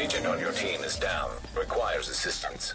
Agent on your team is down. Requires assistance.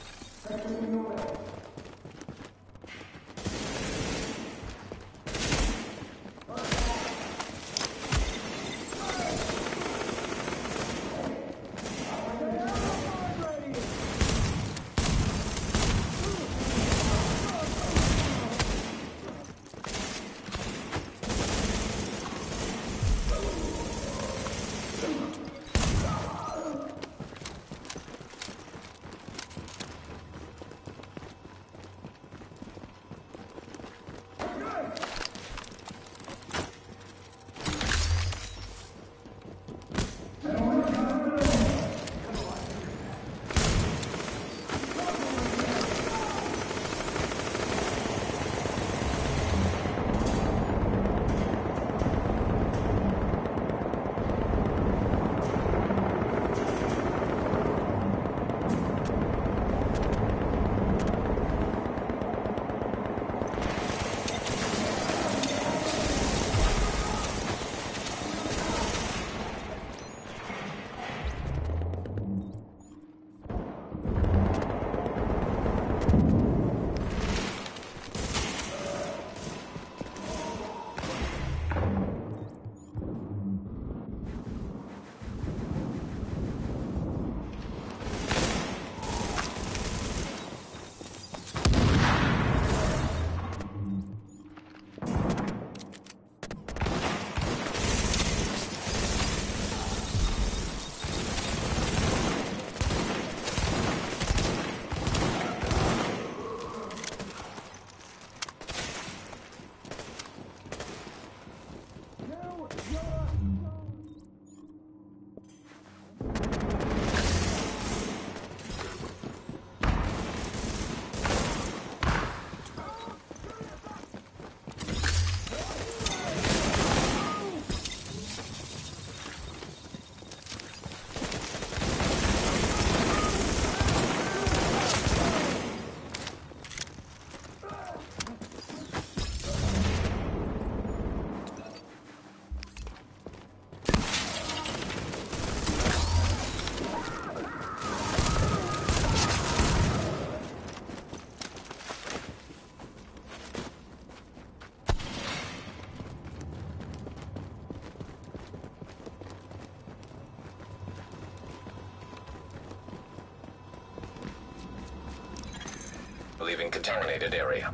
Leaving contaminated area.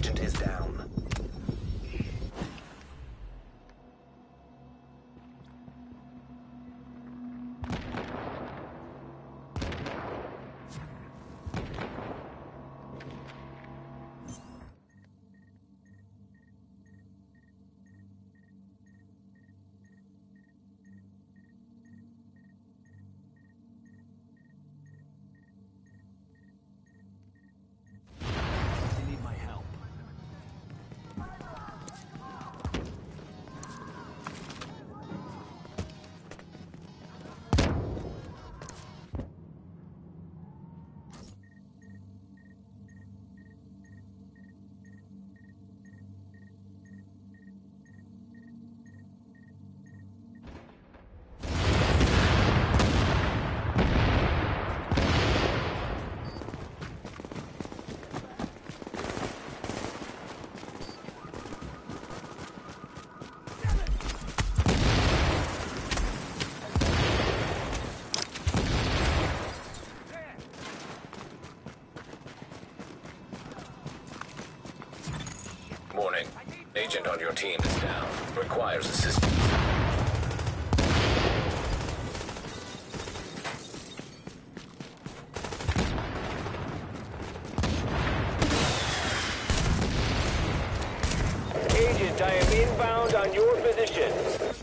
agent is down. Warning. Agent on your team is down. Requires assistance. Agent, I am inbound on your position.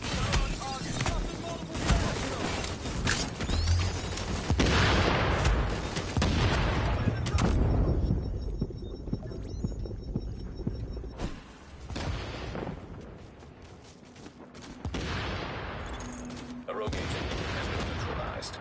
A rogue agent has been neutralized.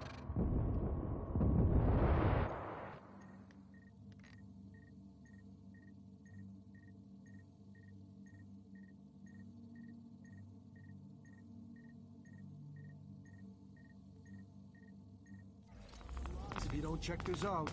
If you don't check this out.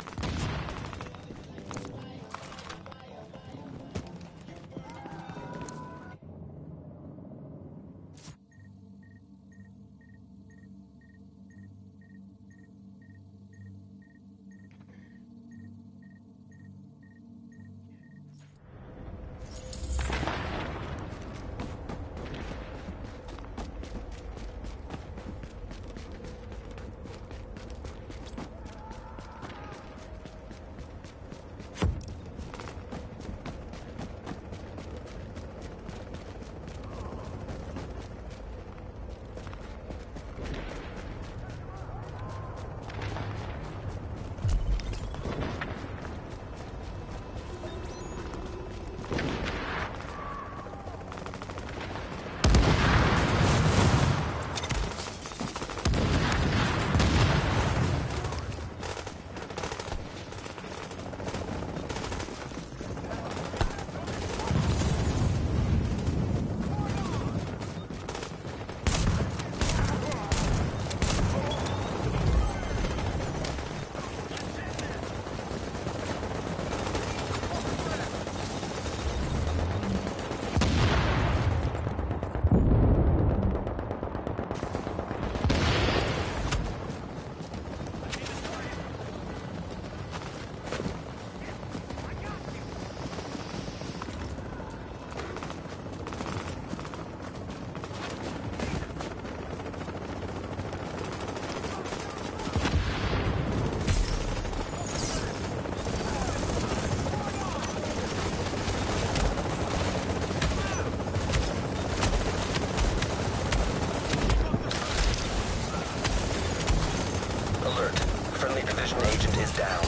Alert. Friendly division agent is down.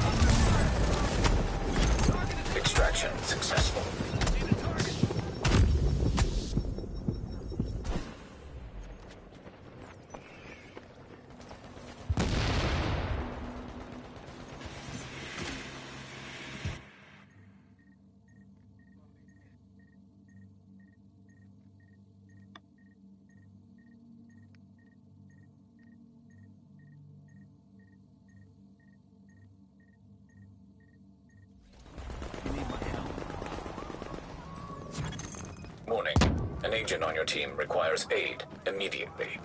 Extraction successful. Warning. An agent on your team requires aid immediately.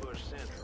Bush Central.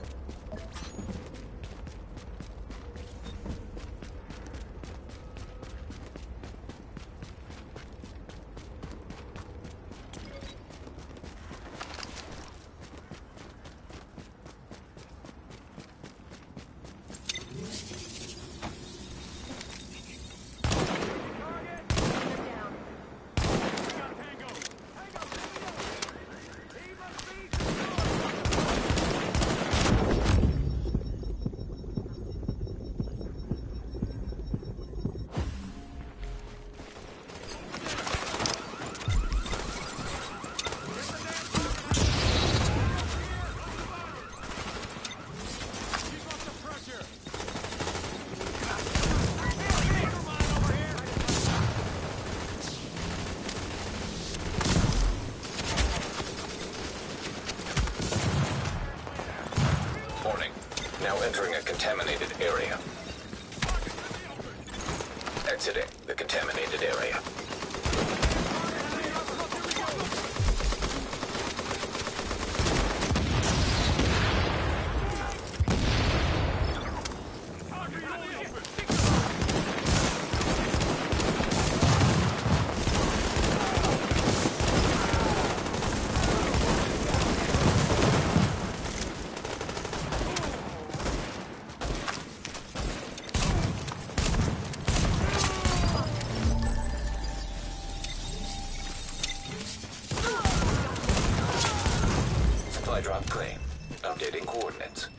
Now entering a contaminated area. Exiting the contaminated area. Supply drop claim. Updating coordinates.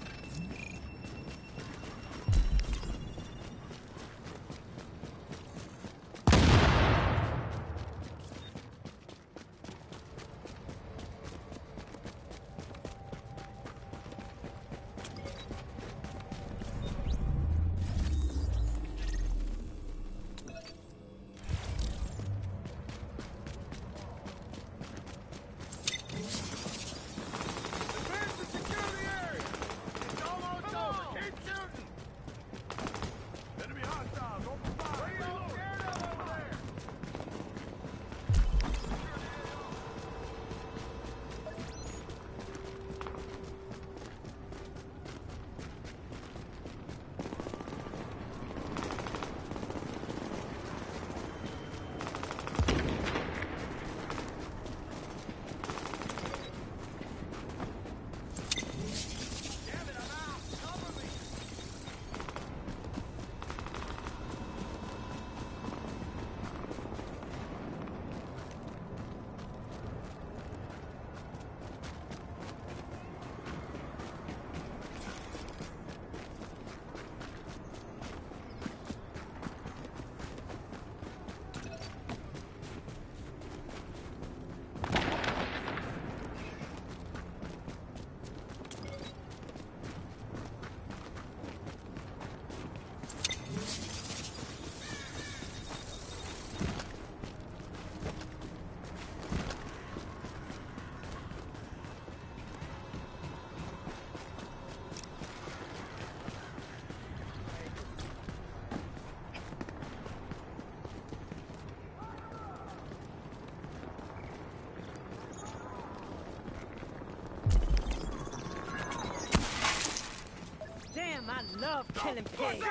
I love killing pigs.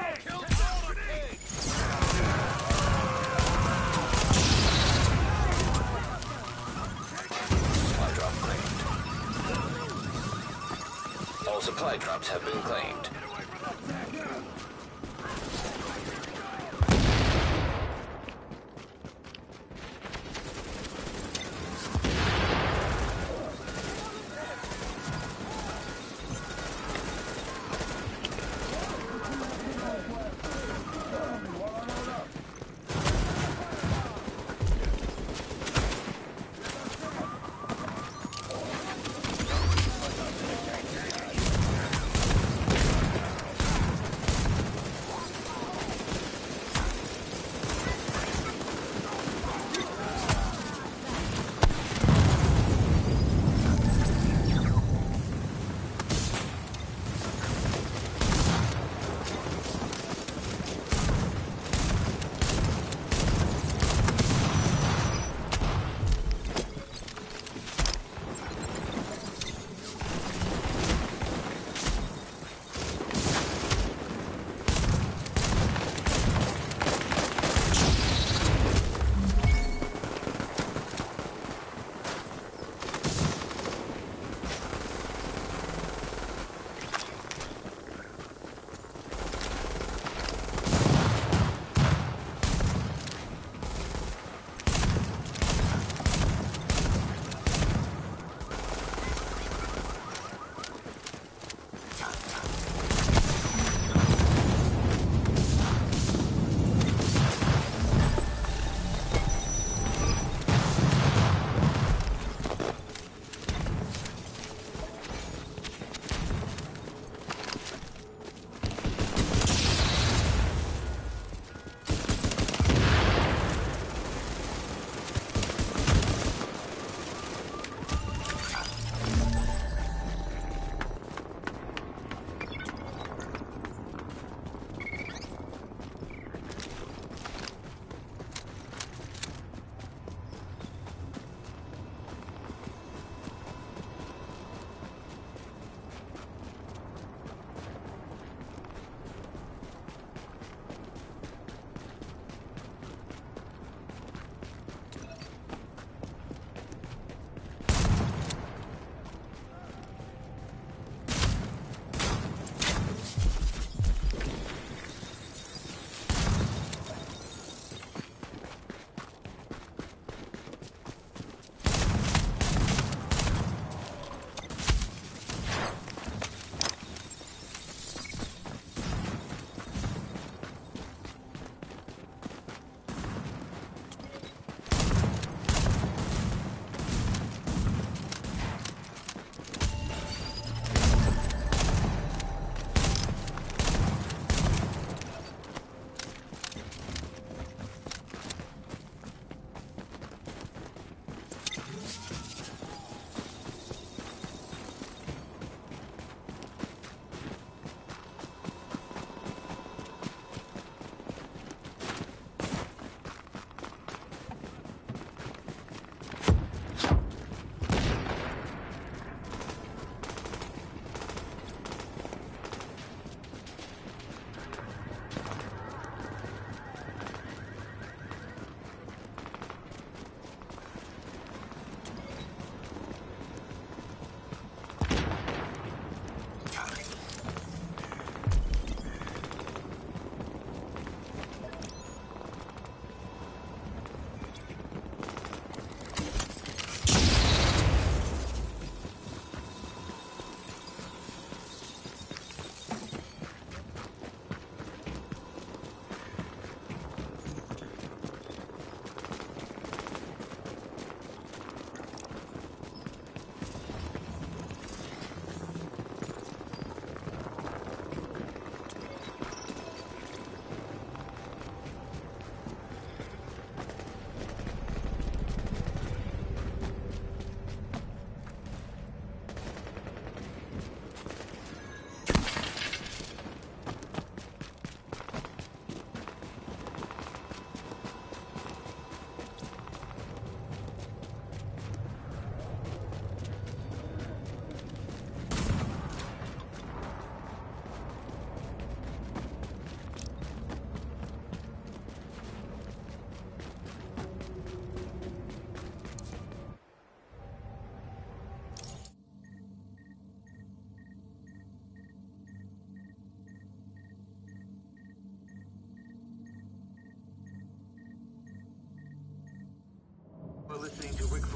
Supply drop claimed. All supply drops have been claimed.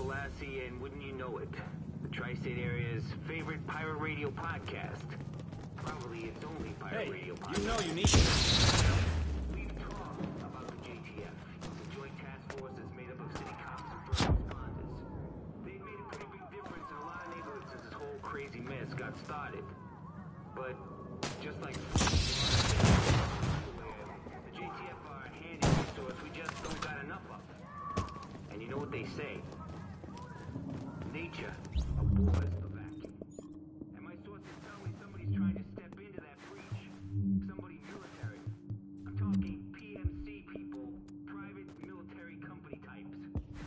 Galassi, and wouldn't you know it, the Tri-State Area's favorite pirate radio podcast. Probably its only pirate radio podcast. You know you need We've talked about the JTF, the Joint Task Force that's made up of city cops and first responders. They've made a pretty big difference in a lot of neighborhoods since this whole crazy mess got started. But just like the JTF are a handy resource we just don't got enough of. And you know what they say? Nature abhors the vacuum. And my sources tell me somebody's trying to step into that breach. Somebody military. I'm talking PMC people, private military company types.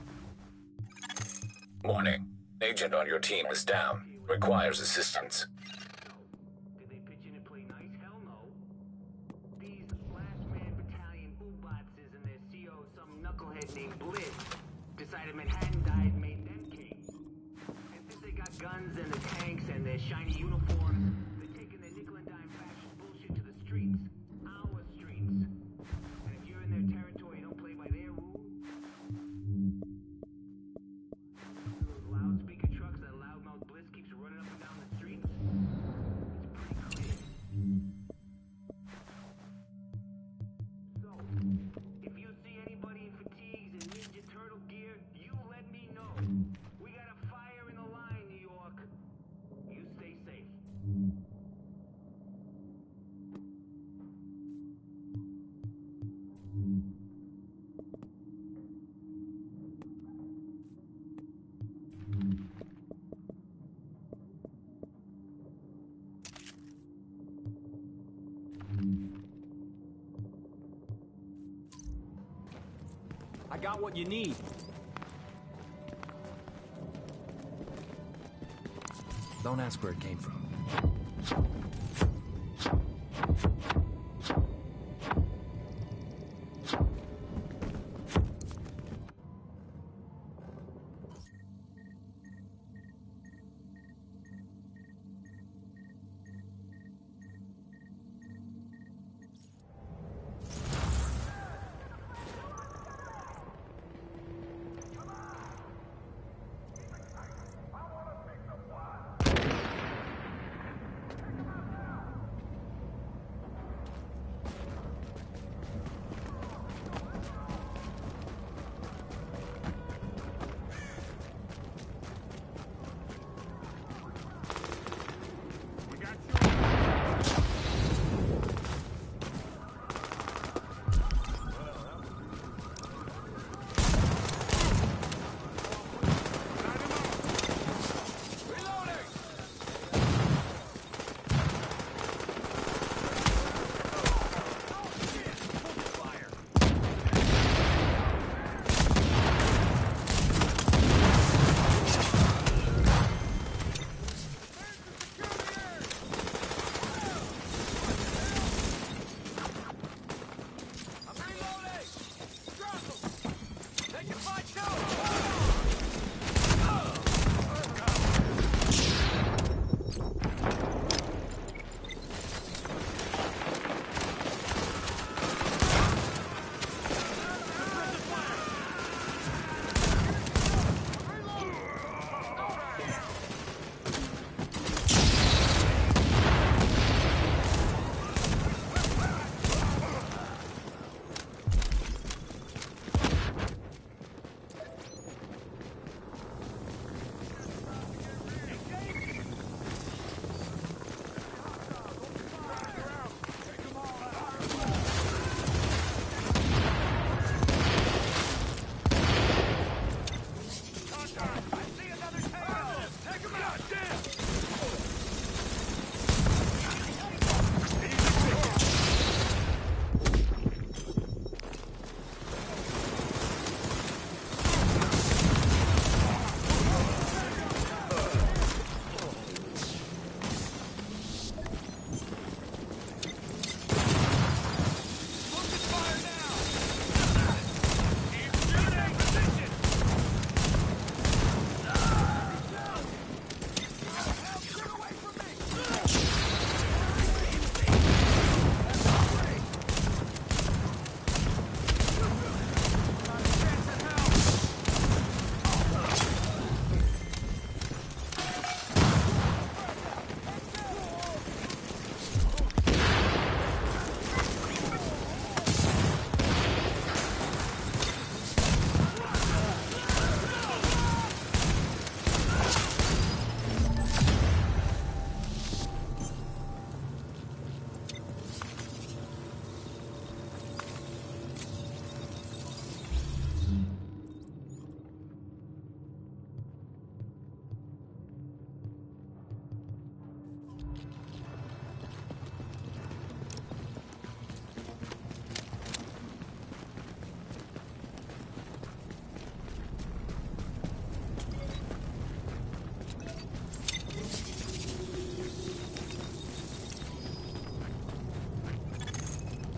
Warning. Agent on your team is down. Requires assistance. So, did they pitch in and play nice? Hell no. These last man battalion boobotses and their CO, some knucklehead named Bliss, decided Manhattan died and made them king. And since they got guns and the tanks and their shiny uniforms, they're taking their nickel and dime faction bullshit to the streets. Our streets. And if you're in their territory and don't play by their rules, those loudspeaker trucks that loudmouth Bliss keeps running up and down the streets, it's pretty clear. So, if you see anybody in fatigues and Ninja Turtle gear, you let me know. We got a fire in the line, New York. You stay safe. I got what you need. Don't ask where it came from.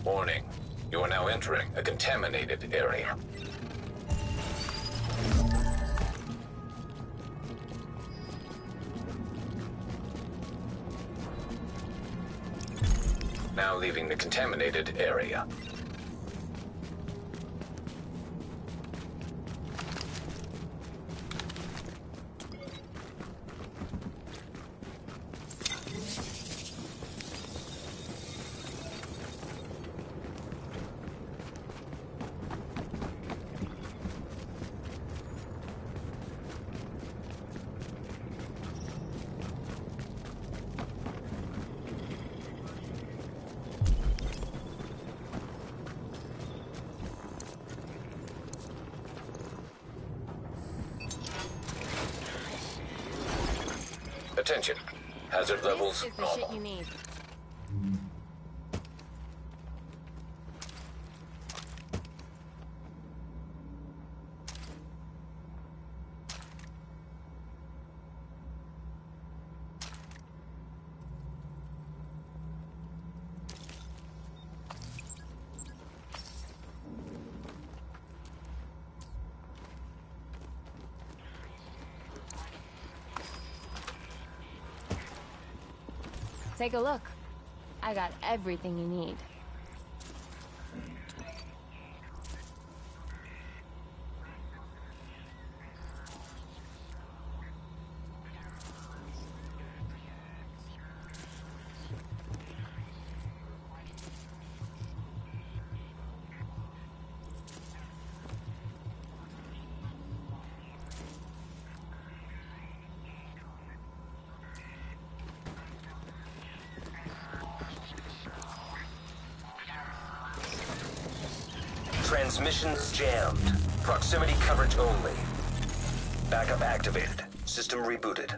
Warning. You are now entering a contaminated area. Now leaving the contaminated area. Attention. Hazard levels This is the shit normal. you need. Take a look. I got everything you need. Transmissions jammed. Proximity coverage only. Backup activated. System rebooted.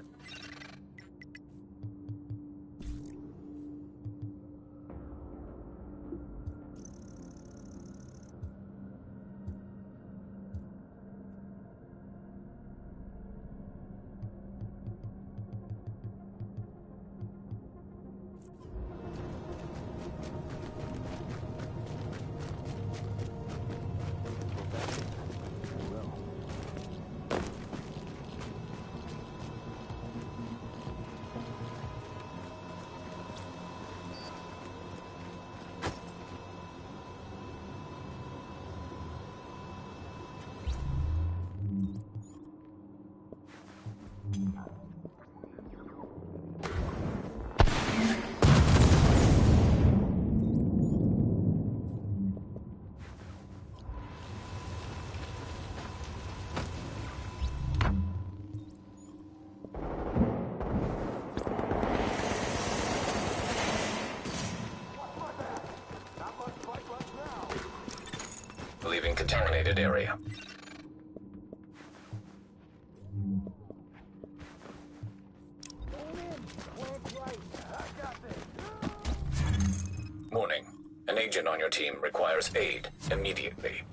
Leaving contaminated area. Warning. An agent on your team requires aid immediately.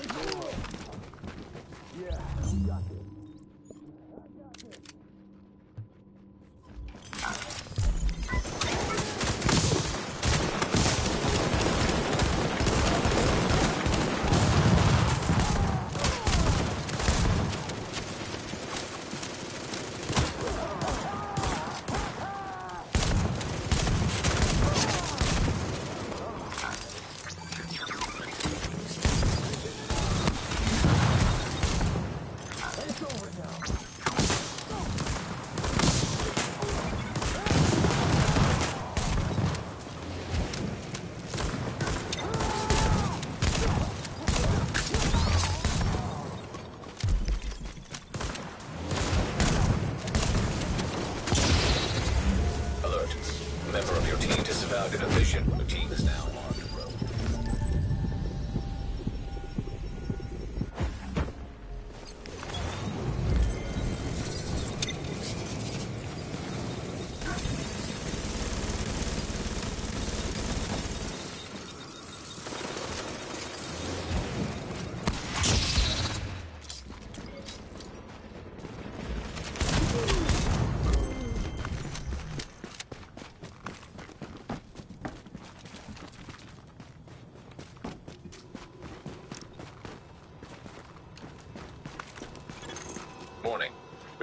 Member of your team disavowed in a mission. The team is now on the road.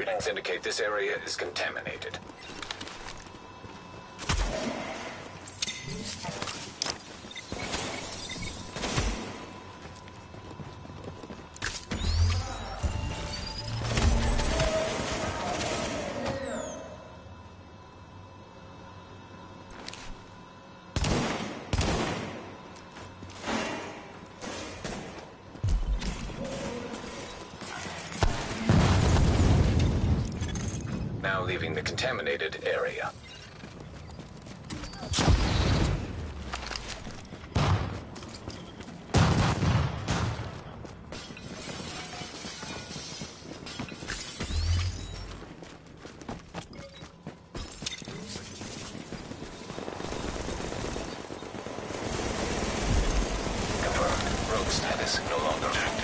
Readings indicate this area is contaminated. Now leaving the contaminated area. Confirmed. Rogue status no longer active.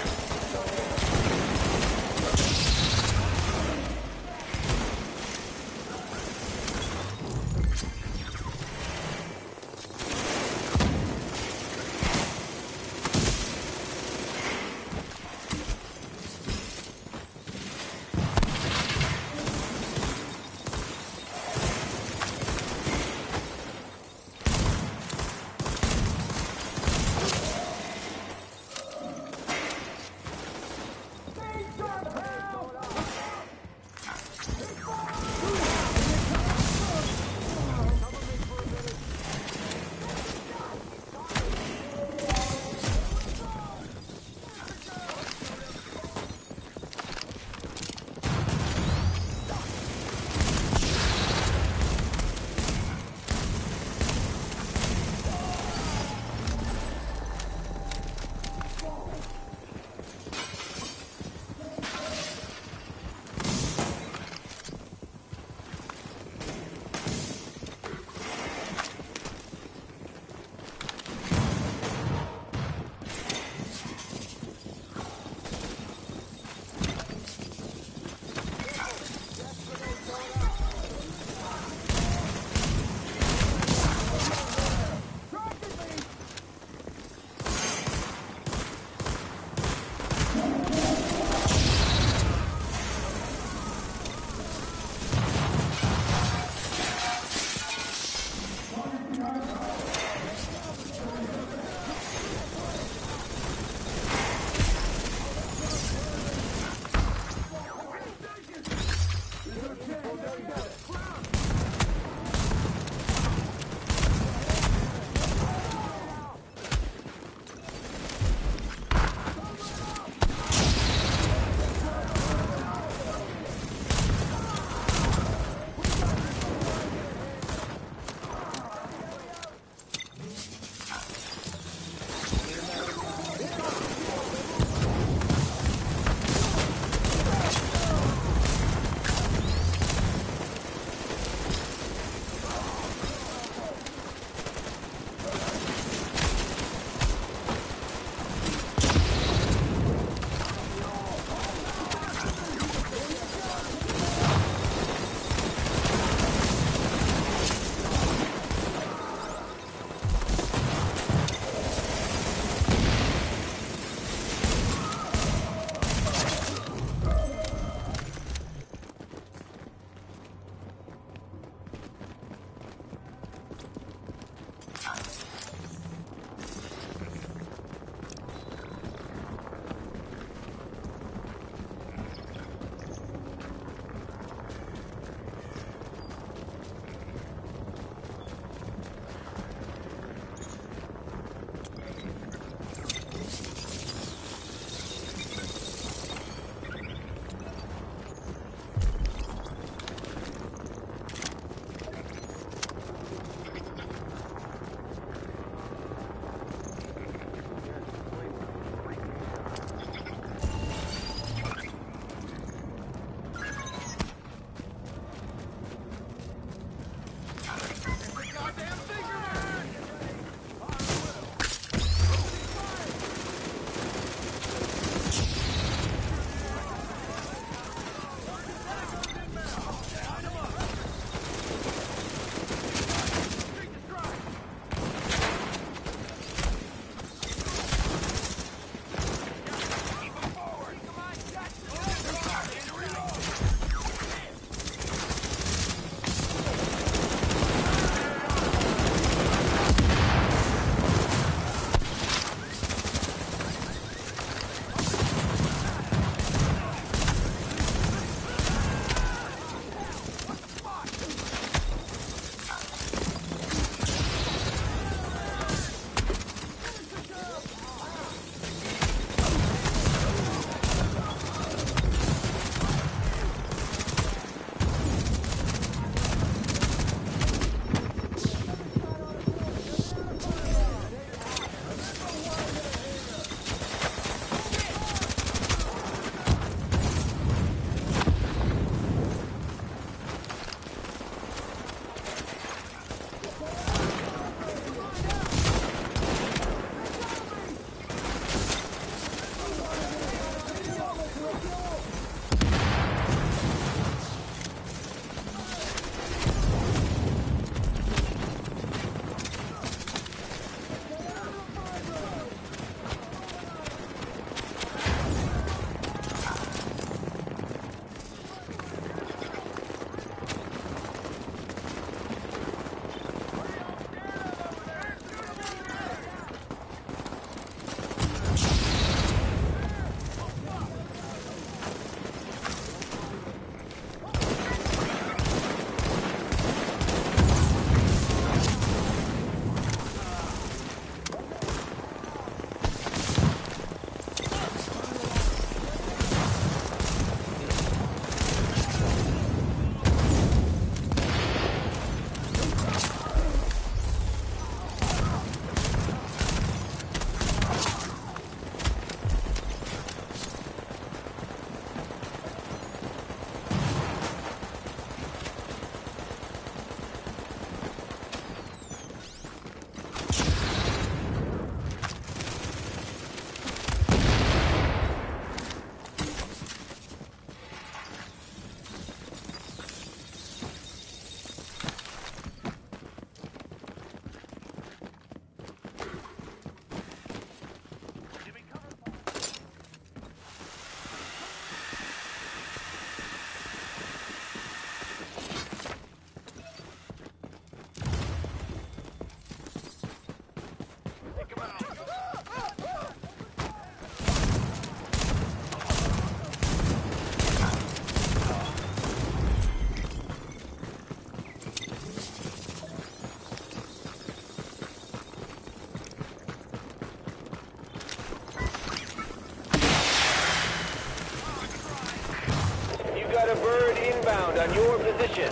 position.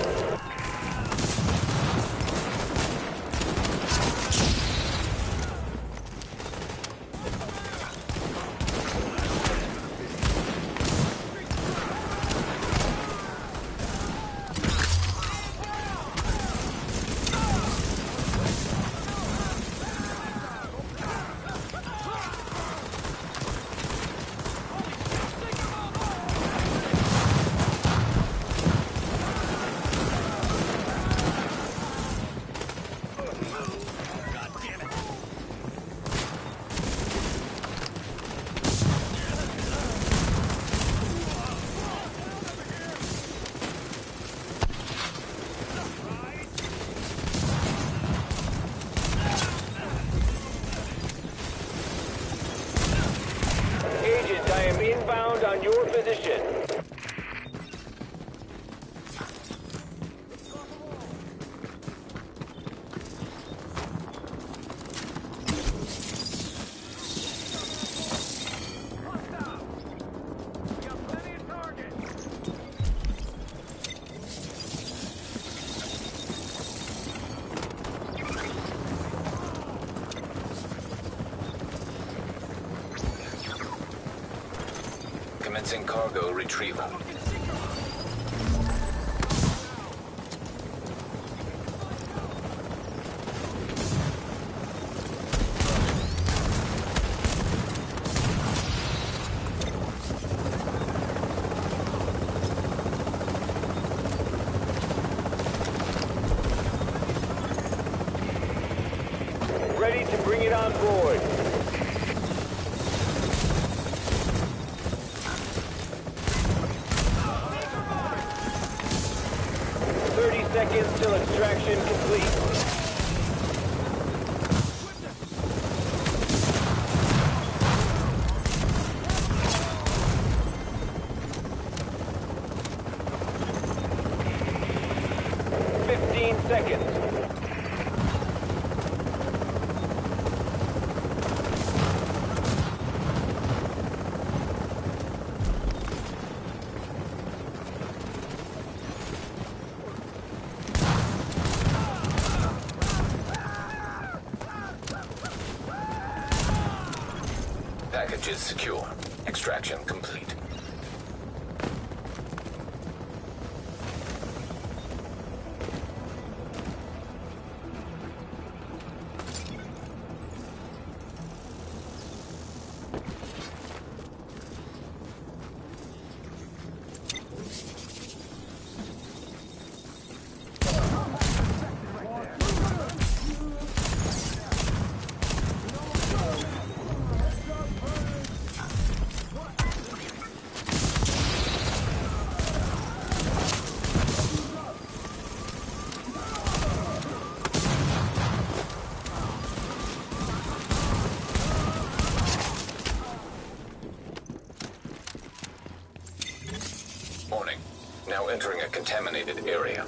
Agent, I am inbound on your position. Commencing cargo retrieval. Ready to bring it on board. Seconds till extraction complete. Seconds. Package is secure. Extraction complete. Warning. Now entering a contaminated area.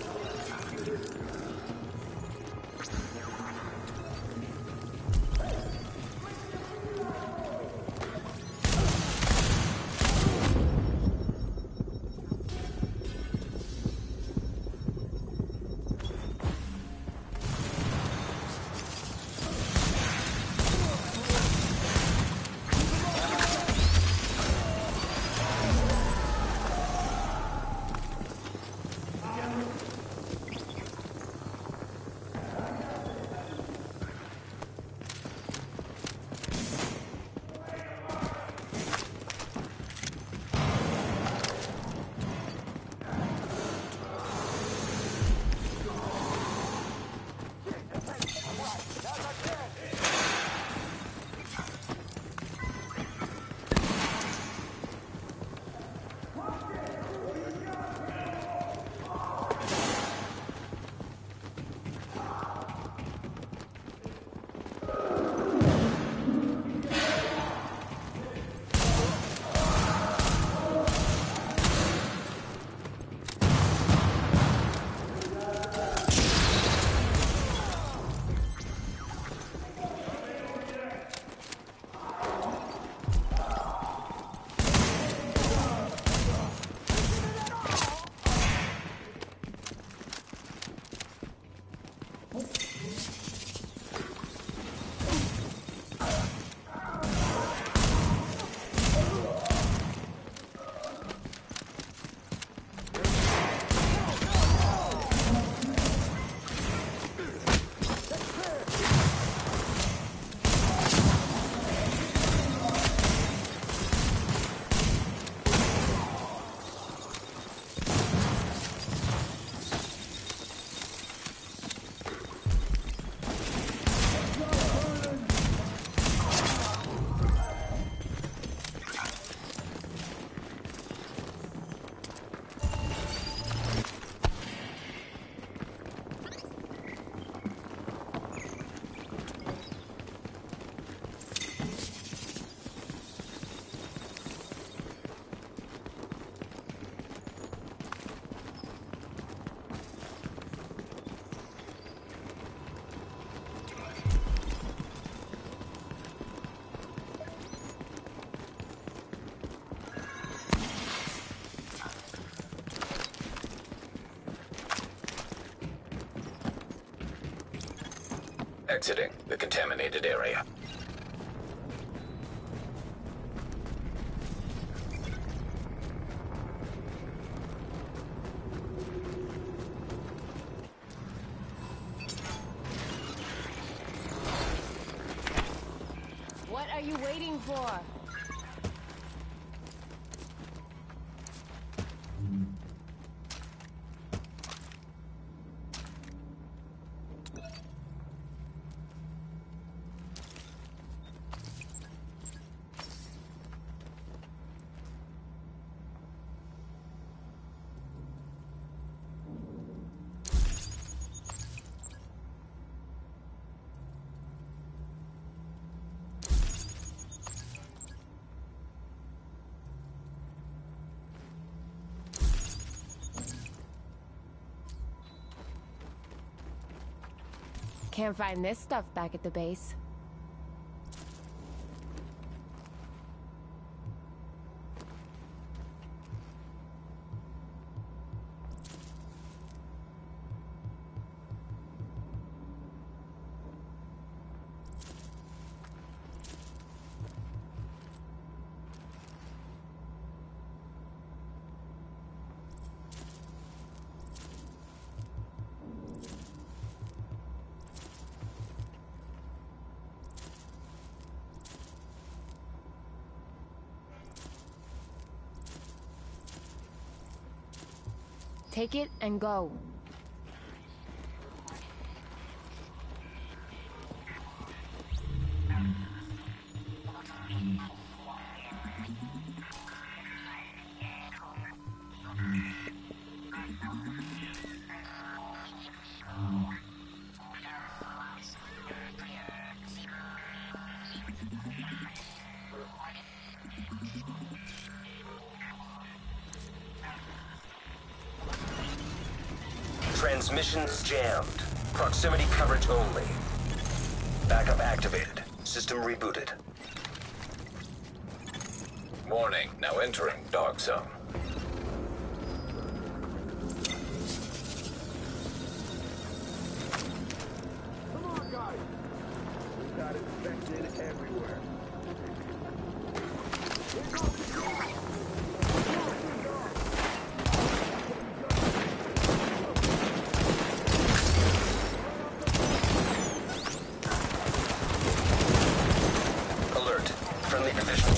Exiting the contaminated area. What are you waiting for? Can't find this stuff back at the base. Take it and go. Transmissions jammed. Proximity coverage only. Backup activated. System rebooted. Warning, now entering Dark Zone. Come on, guys. We got infected everywhere. Alert. Friendly division.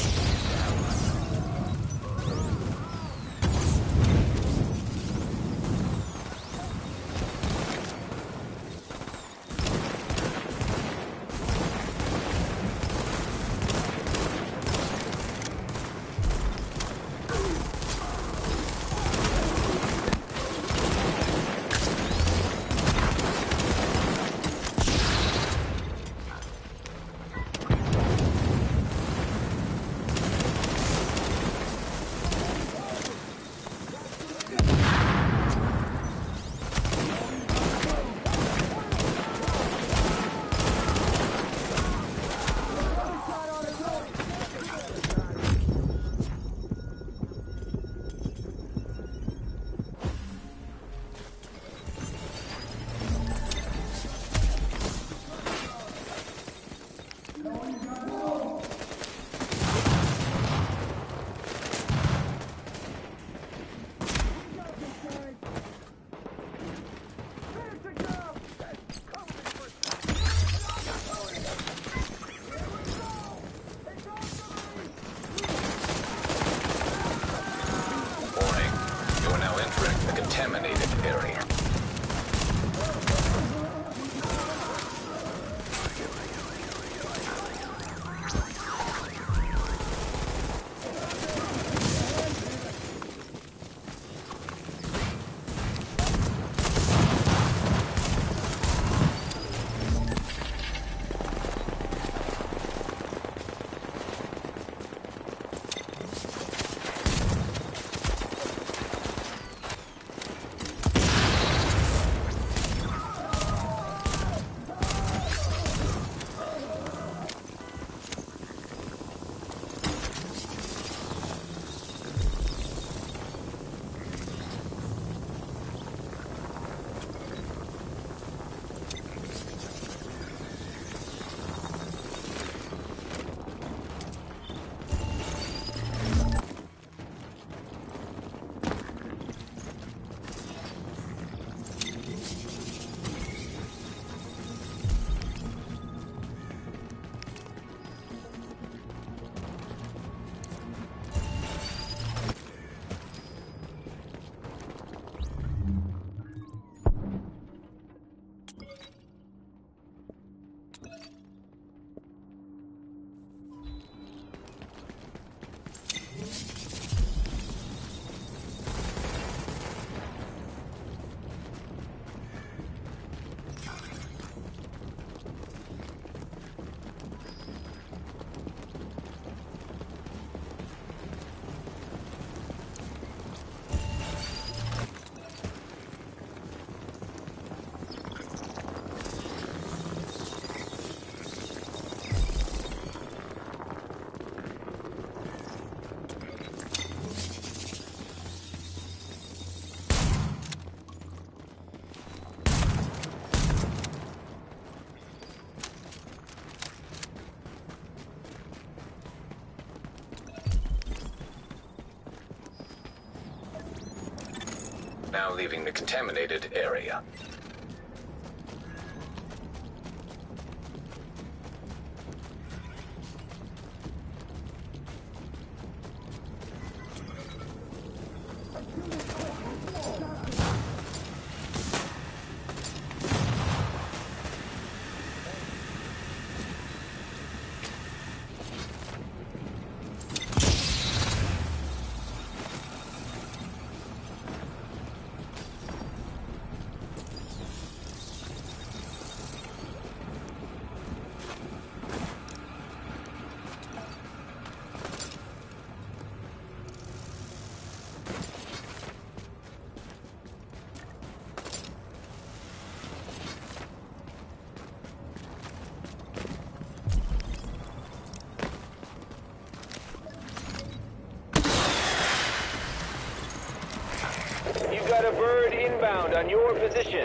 leaving the contaminated area. You've got a bird inbound on your position.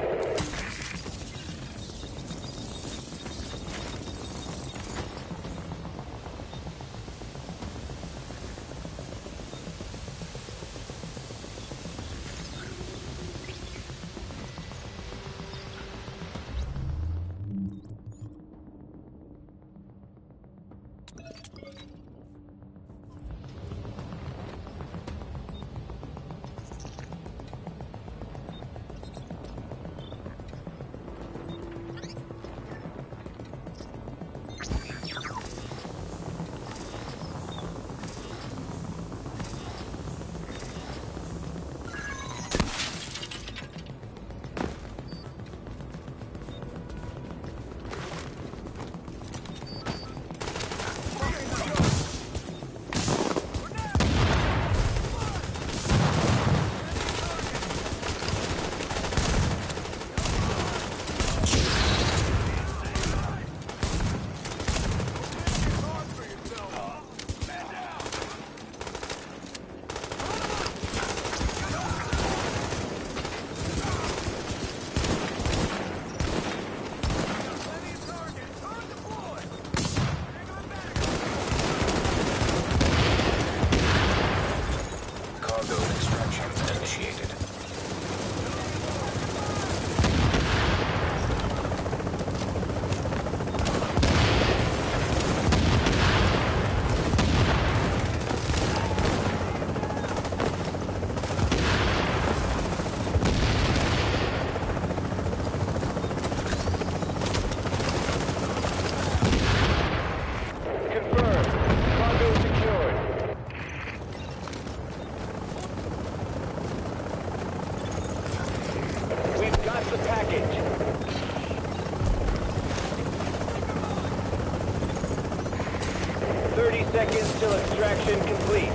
Seconds till extraction complete.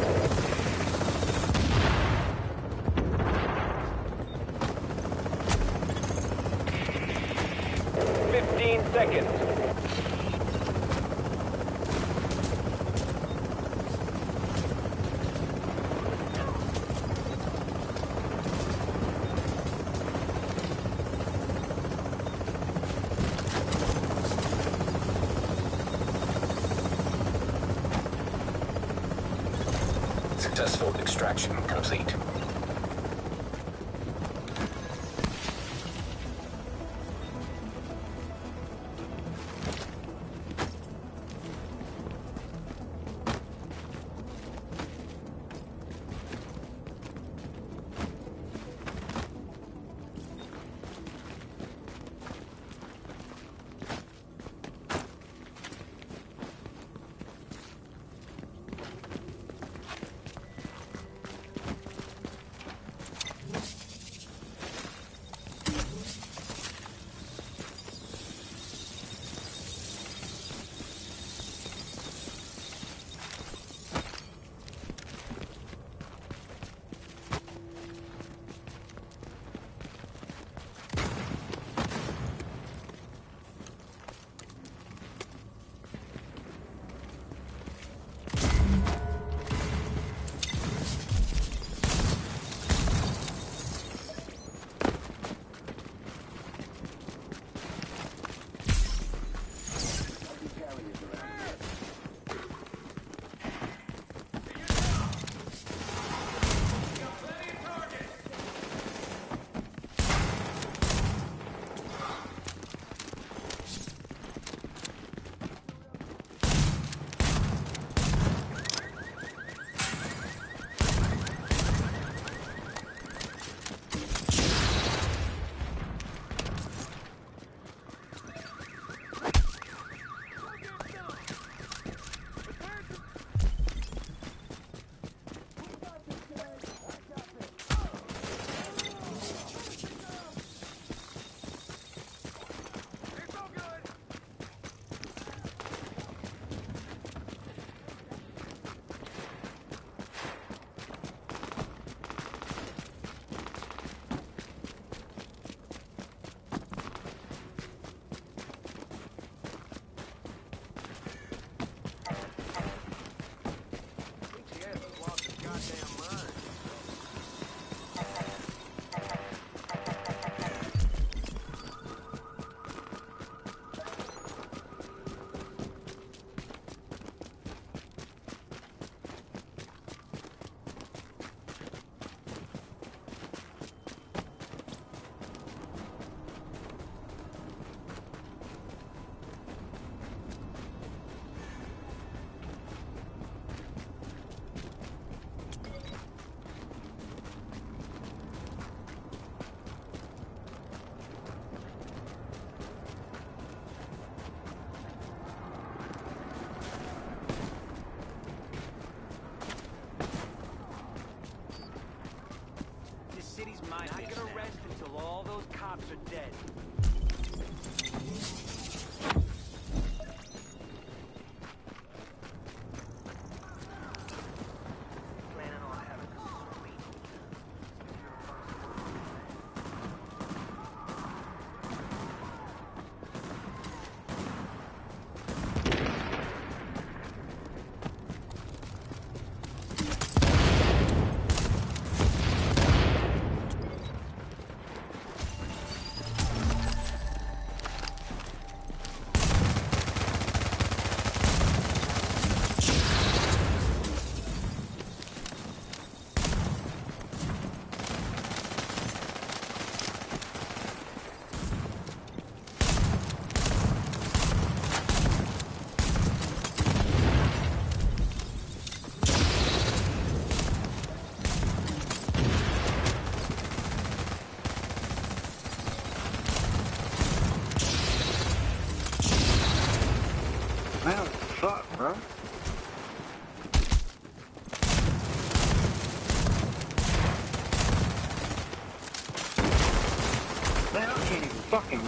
Seconds. Successful extraction complete.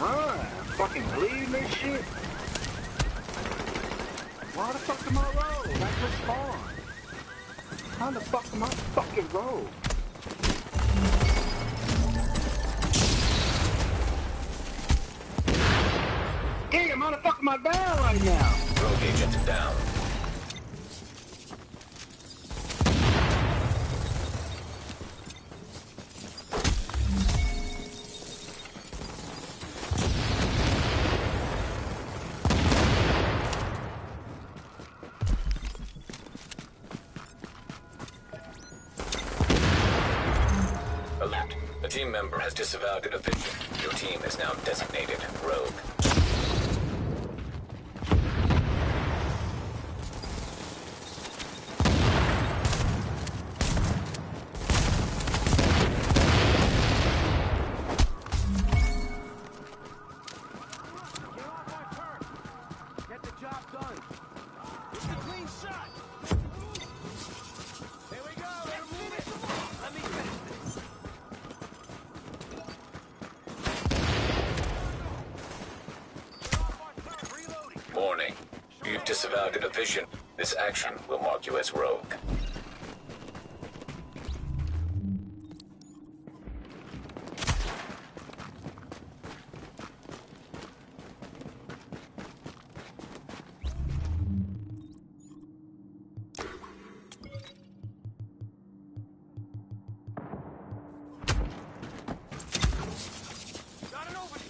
run. Fucking bleeding this shit. Why the fuck am I roll? I just spawned. How the fuck am I fucking roll? Damn, how the fuck am I down right now? Rogue agent down. Alert. A team member has disavowed an official. Your team is now designated Rogue. Get off my perk! Get the job done! It's a clean shot! Here we go! Let's finish him off! Let me finish this! Get off my perk! Reloading! Warning. You've disavowed an official. This action will mark you as Rogue. Got an opening!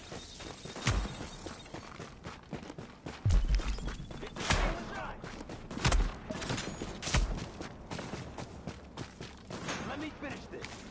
Let me finish this.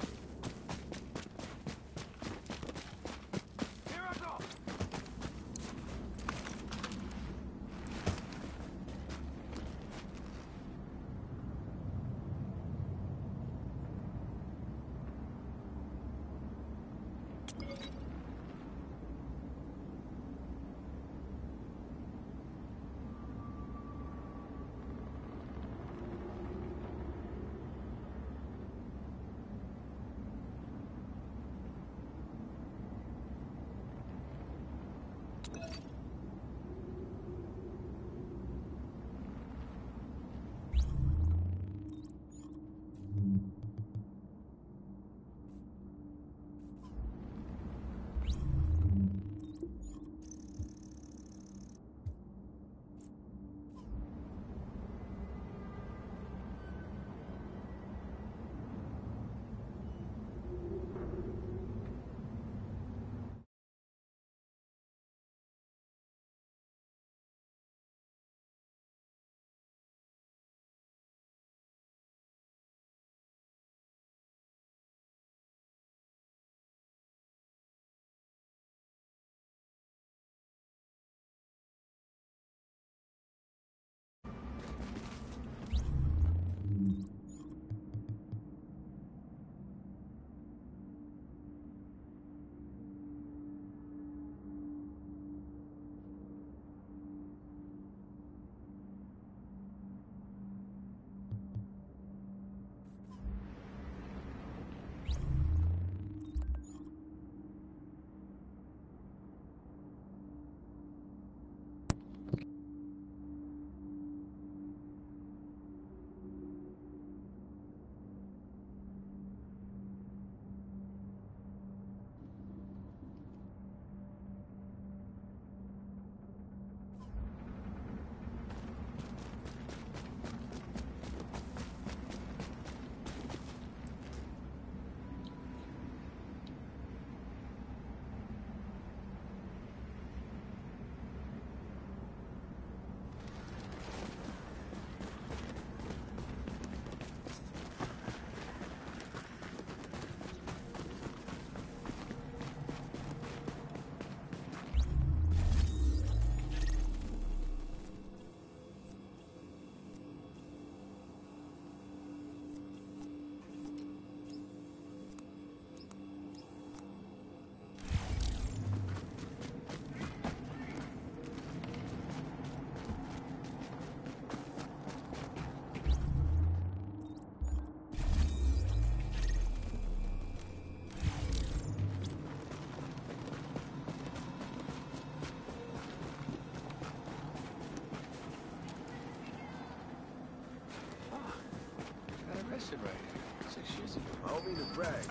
acid right here. 6 years ago. I don't mean to brag.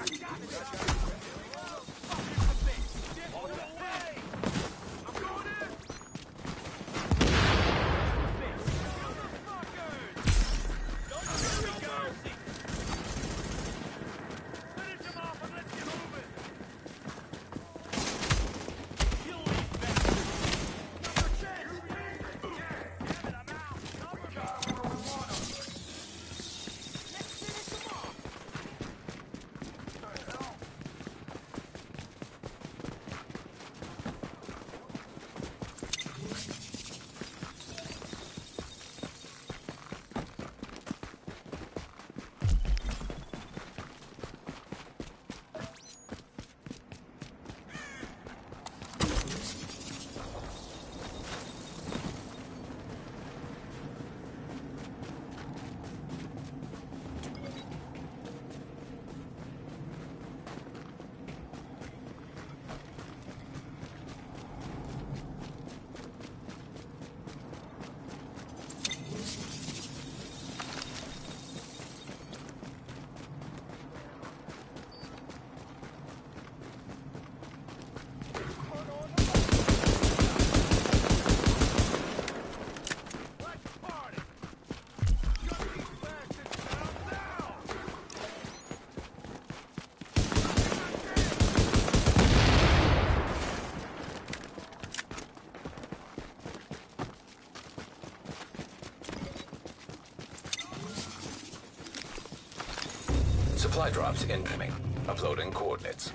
Supply drops incoming. Uploading coordinates.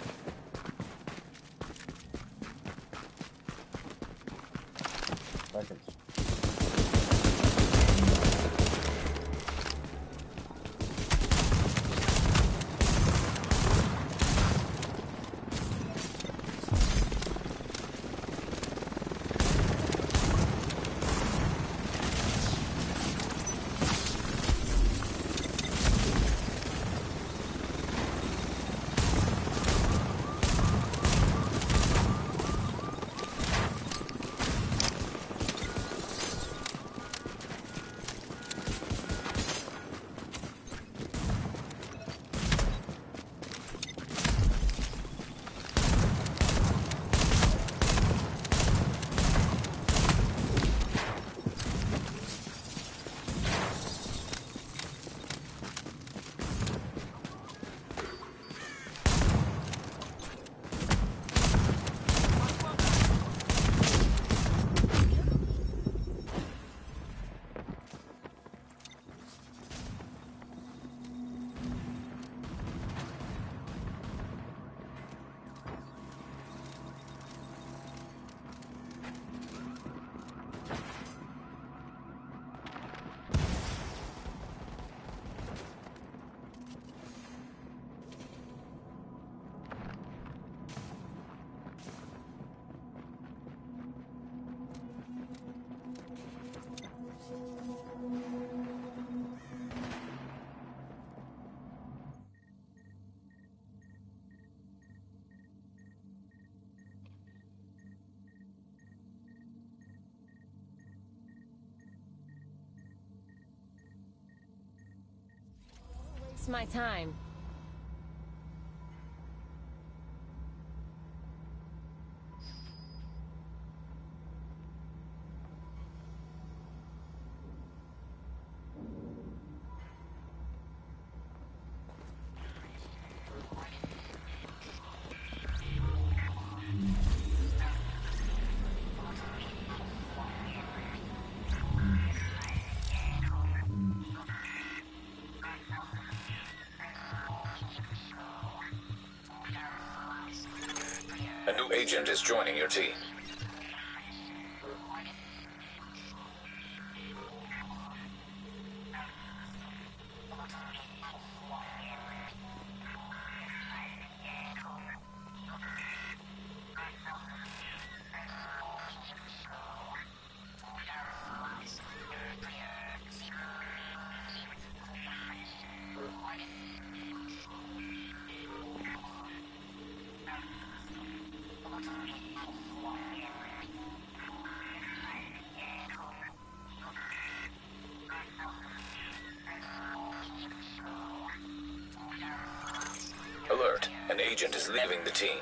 Records. It's my time. A new agent is joining your team. leaving the team.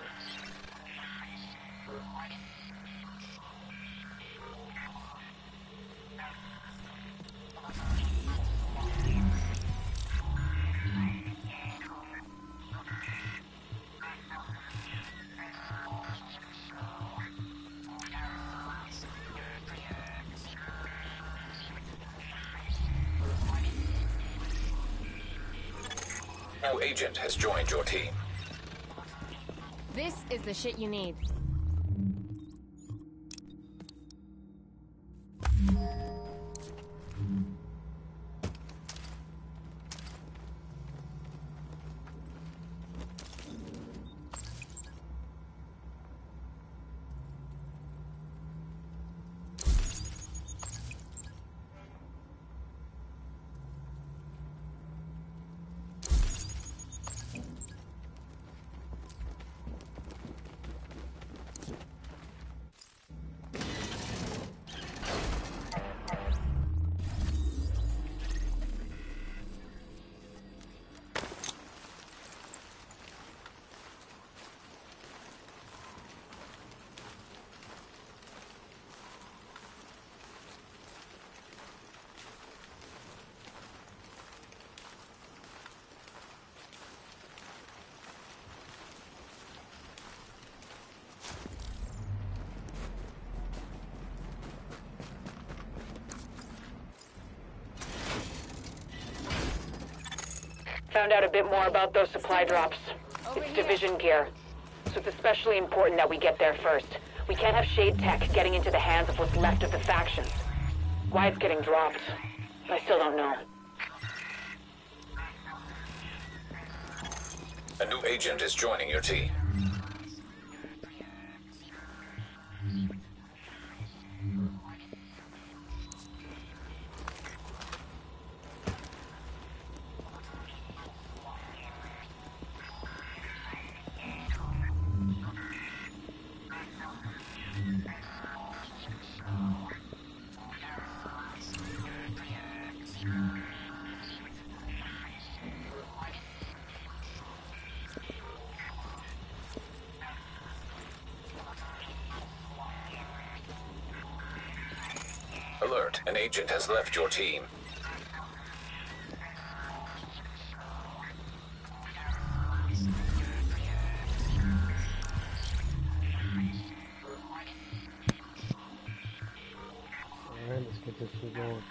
New agent has joined your team. This is the shit you need. Found out a bit more about those supply drops. Over It's here. division gear, so it's especially important that we get there first. We can't have Shade Tech getting into the hands of what's left of the factions. Why it's getting dropped, I still don't know. A new agent is joining your team. Alert, an agent has left your team. Alright, let's get this shit going.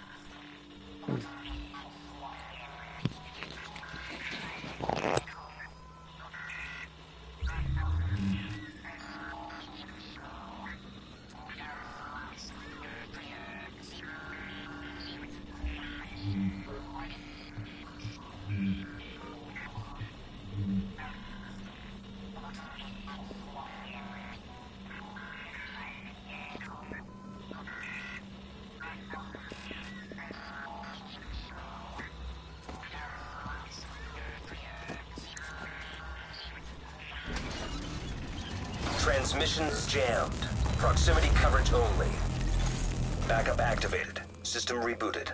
Transmissions jammed. Proximity coverage only. Backup activated. System rebooted.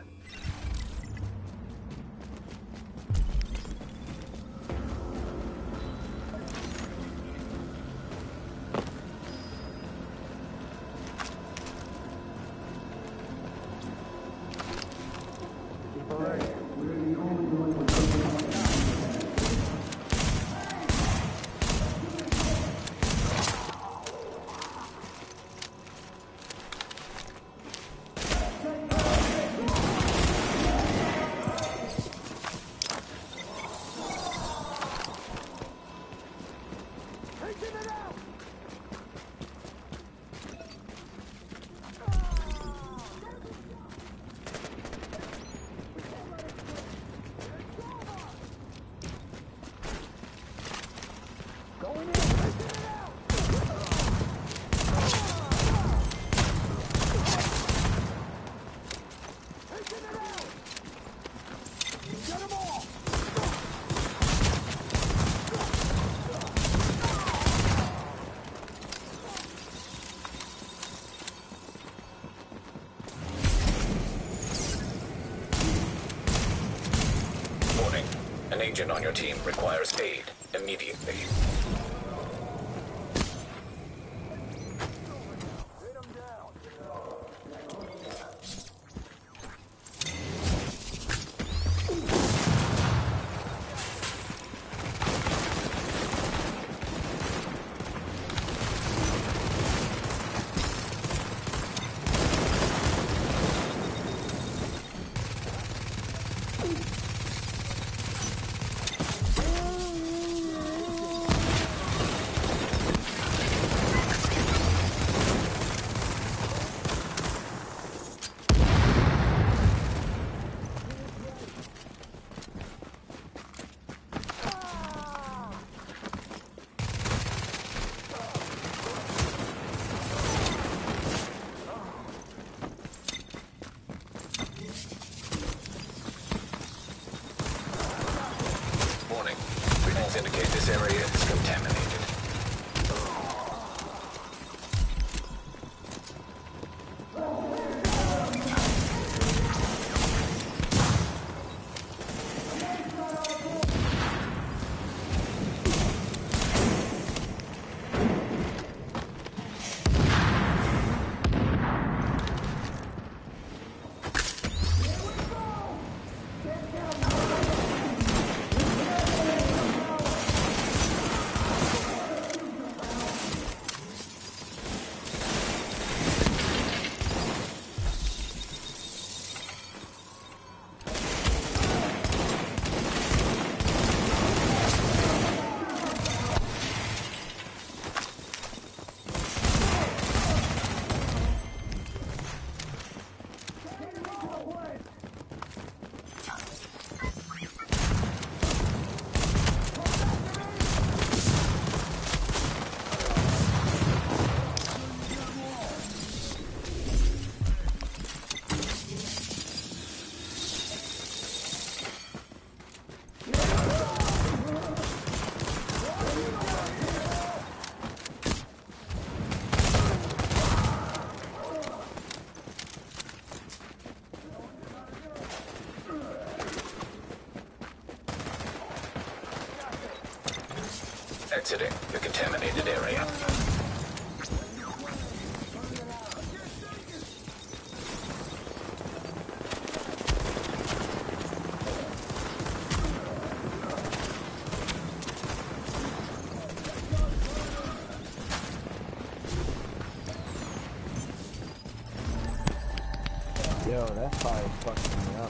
Warning, an agent on your team requires aid immediately. exiting the contaminated area. Yo, that fire is fucking me up.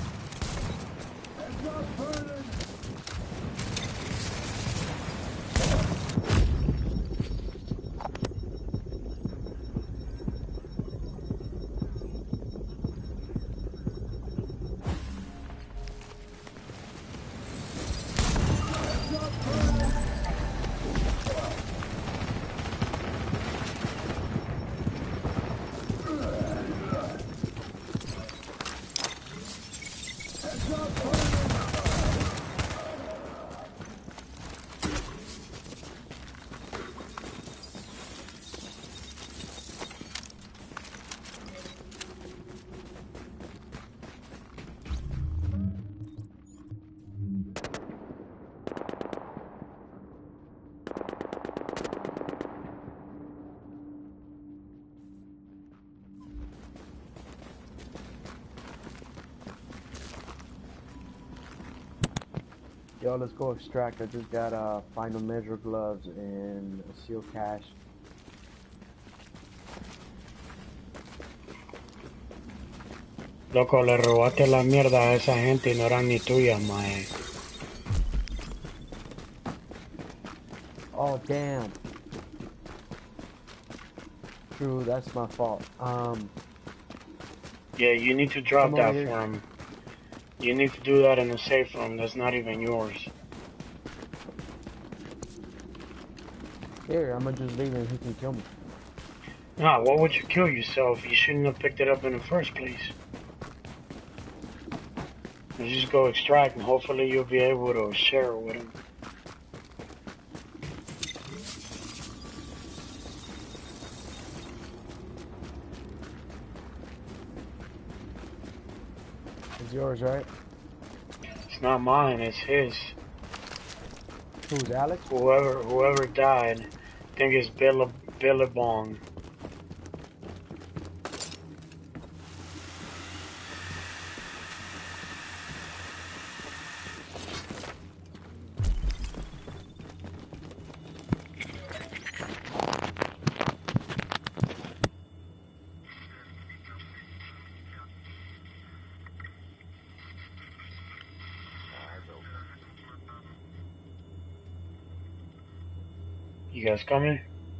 Yo, let's go extract. I just got final measure gloves and a seal cache. Loco, le robaste la mierda a esa gente y no eran ni tuyas, mae. Oh, damn. True, that's my fault. Yeah, you need to drop Come that over here. for him. You need to do that in a safe room. That's not even yours. Here, I'm gonna just leave him. He can kill me. Nah, why would you kill yourself? You shouldn't have picked it up in the first place. You just go extract and hopefully you'll be able to share it with him. It's yours, right? It's not mine, it's his. Who's Alex? Whoever died, I think it's Billabong. You guys coming?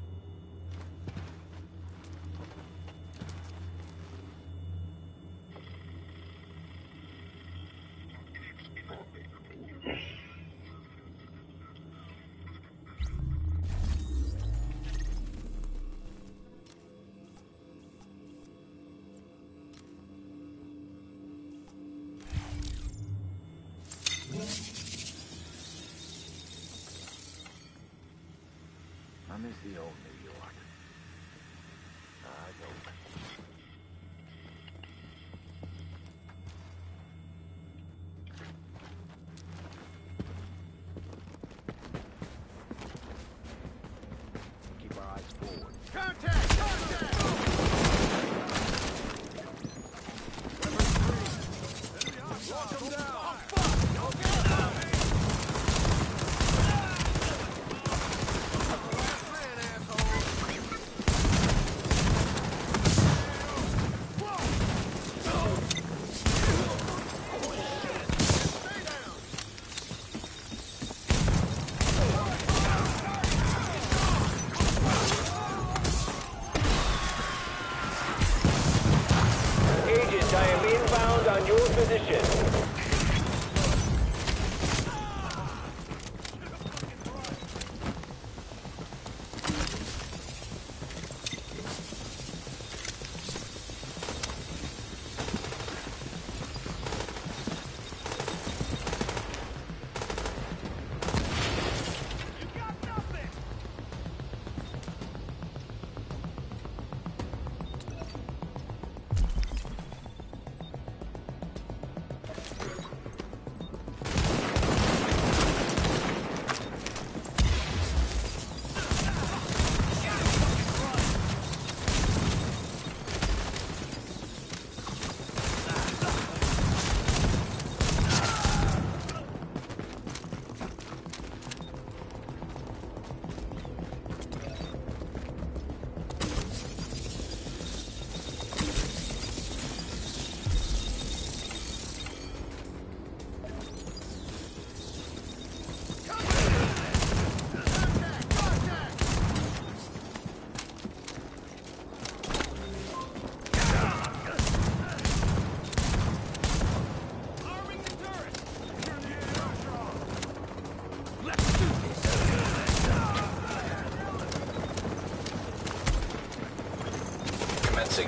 I miss the old New York. I don't. Keep our eyes forward. Contact! Contact! Lock them down! Oh, fuck! Don't get down, man! Agent, I am inbound on your position.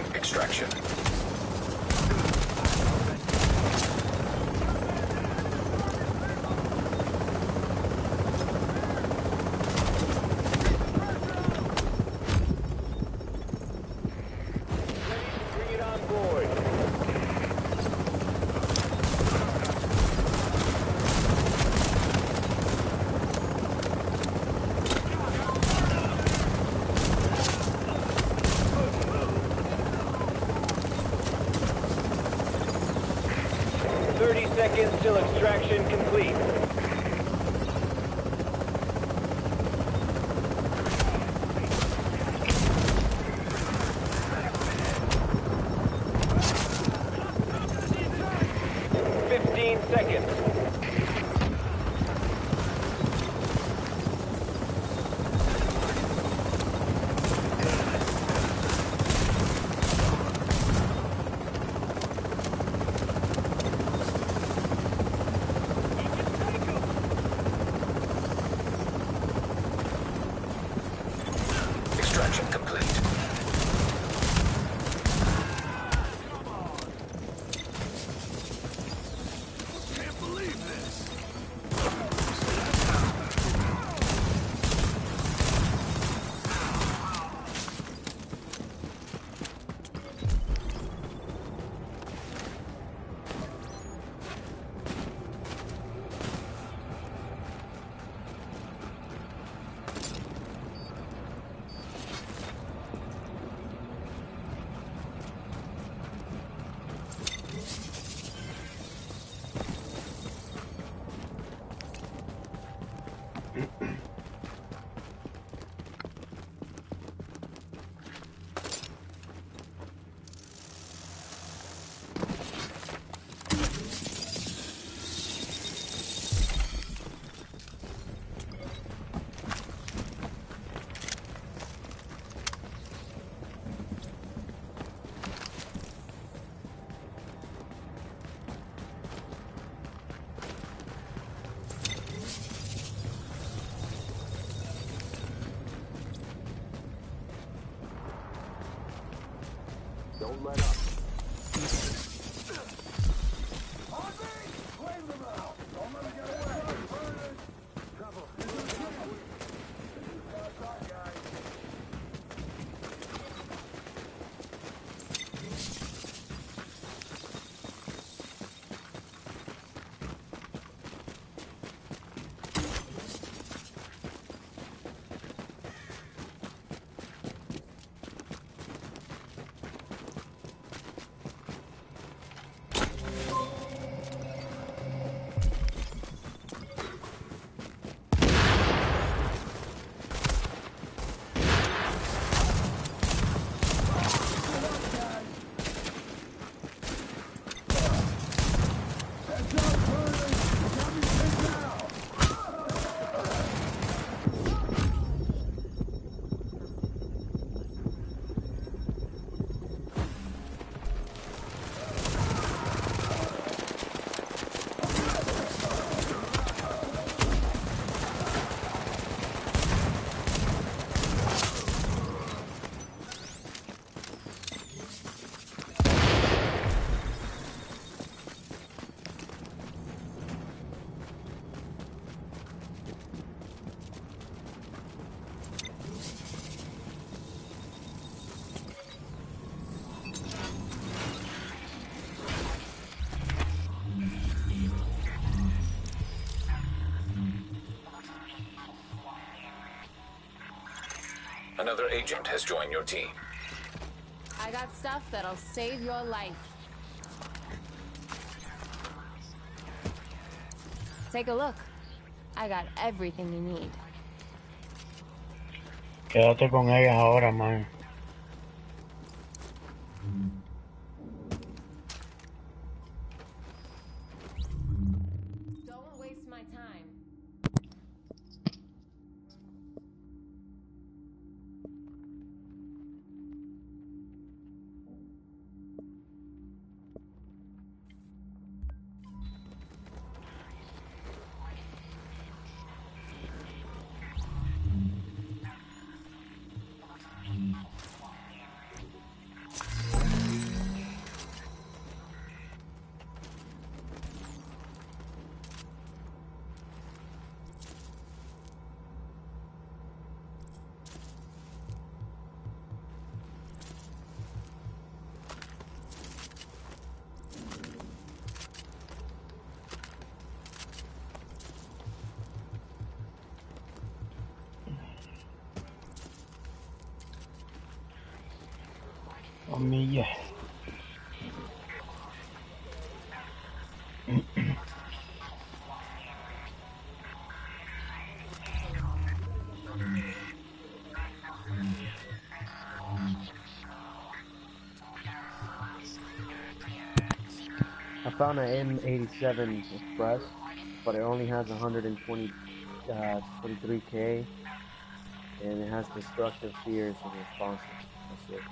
extraction. Bring it on board. Seconds till extraction complete. Seconds. Extraction complete. Can't believe this. Don't let up. Another agent has joined your team. I got stuff that'll save your life. Take a look. I got everything you need. Quédate con ellas ahora, man. Don't waste my time. me yet. I found an M87 Express, but it only has 23K, and it has destructive fears and responses. That's it.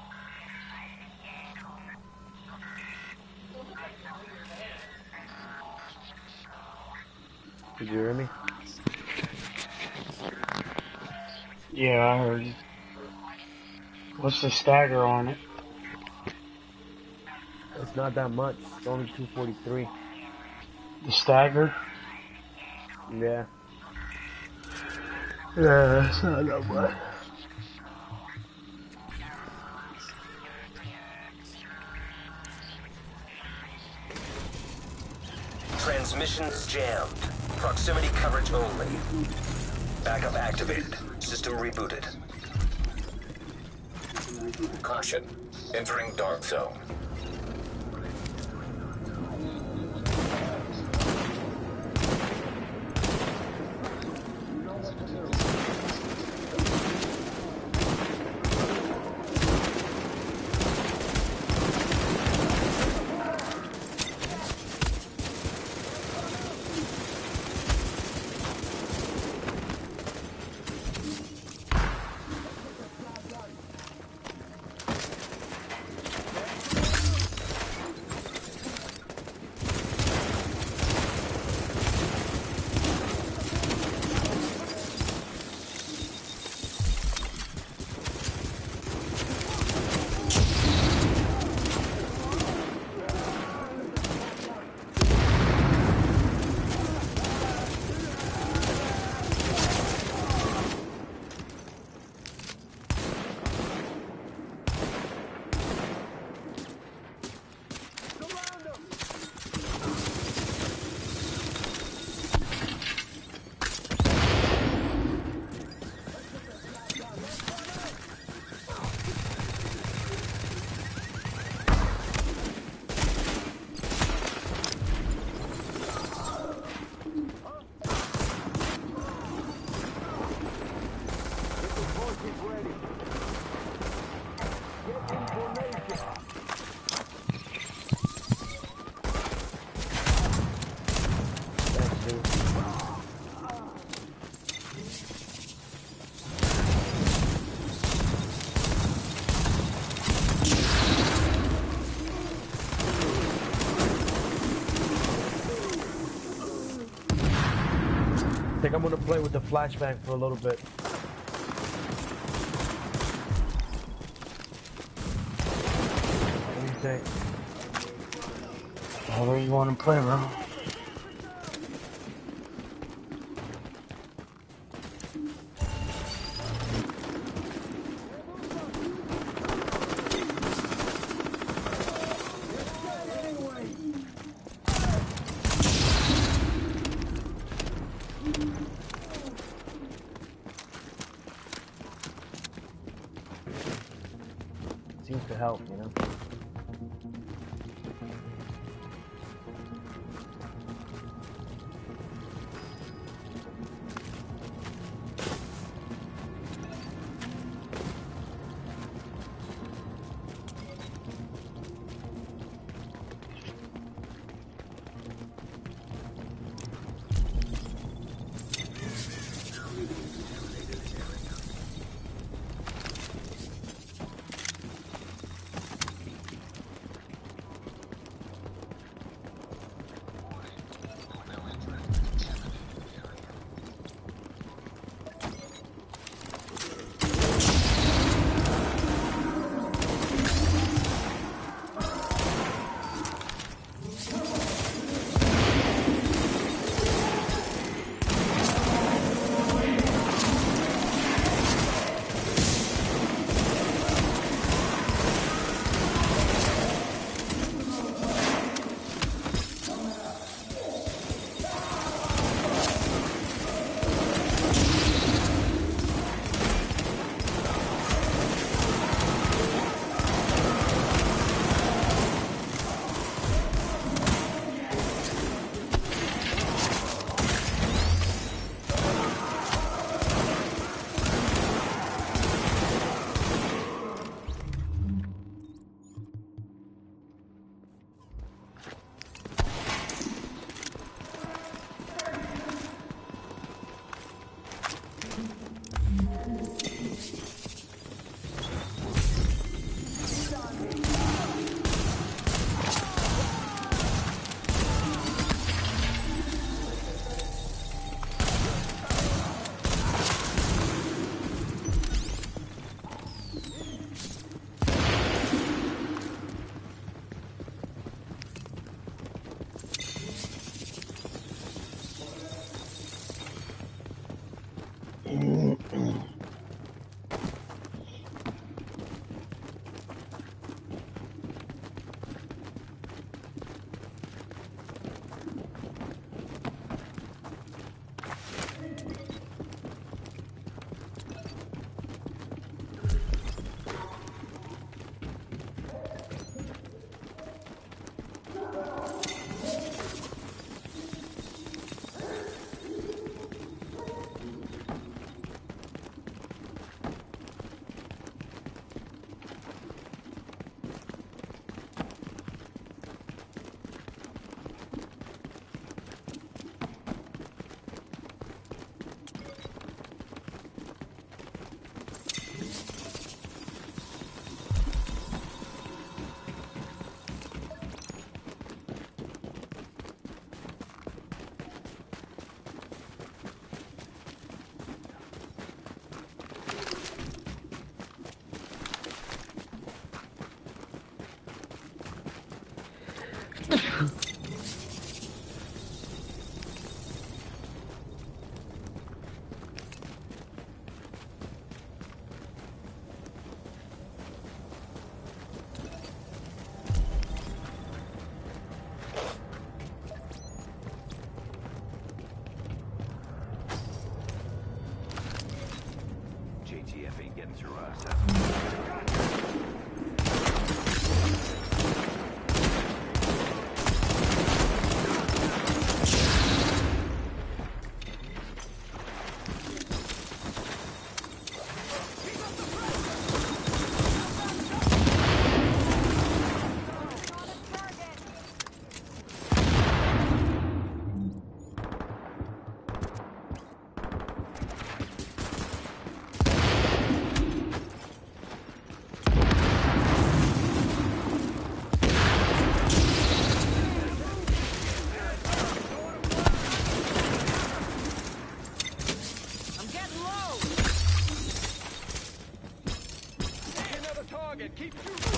Did you hear me? Yeah, I heard you. What's the stagger on it? It's not that much. It's only 243. The stagger? Yeah. Yeah, that's not that much. Transmissions jammed. Proximity coverage only. Backup activated. System rebooted. Caution. Entering dark zone. I think I'm gonna play with the flashbang for a little bit. What do you think? However you want to play, bro. Seems to help, you know? JTF ain't getting through us. Keep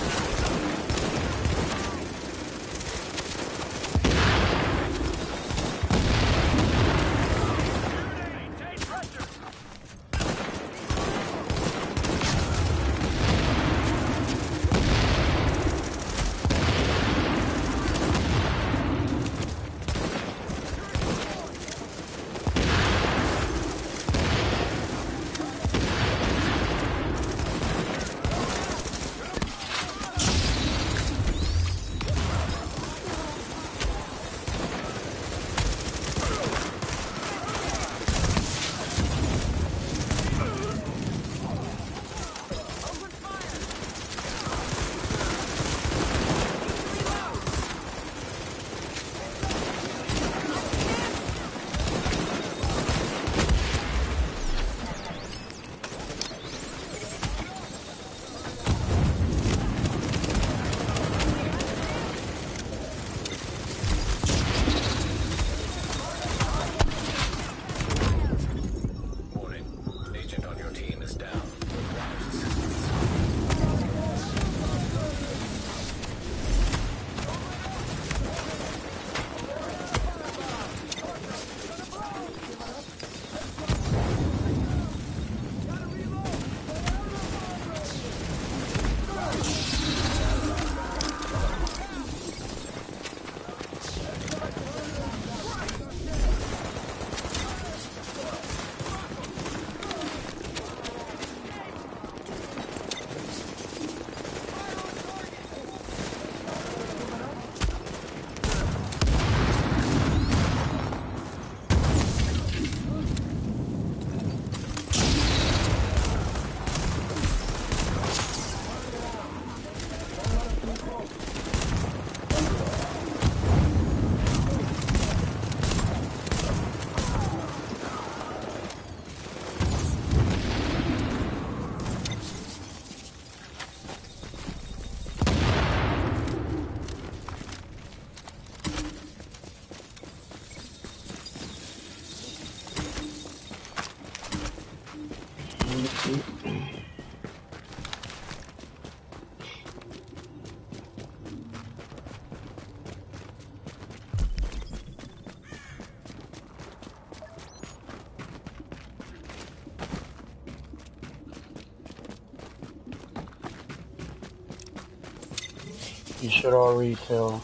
You should all refill.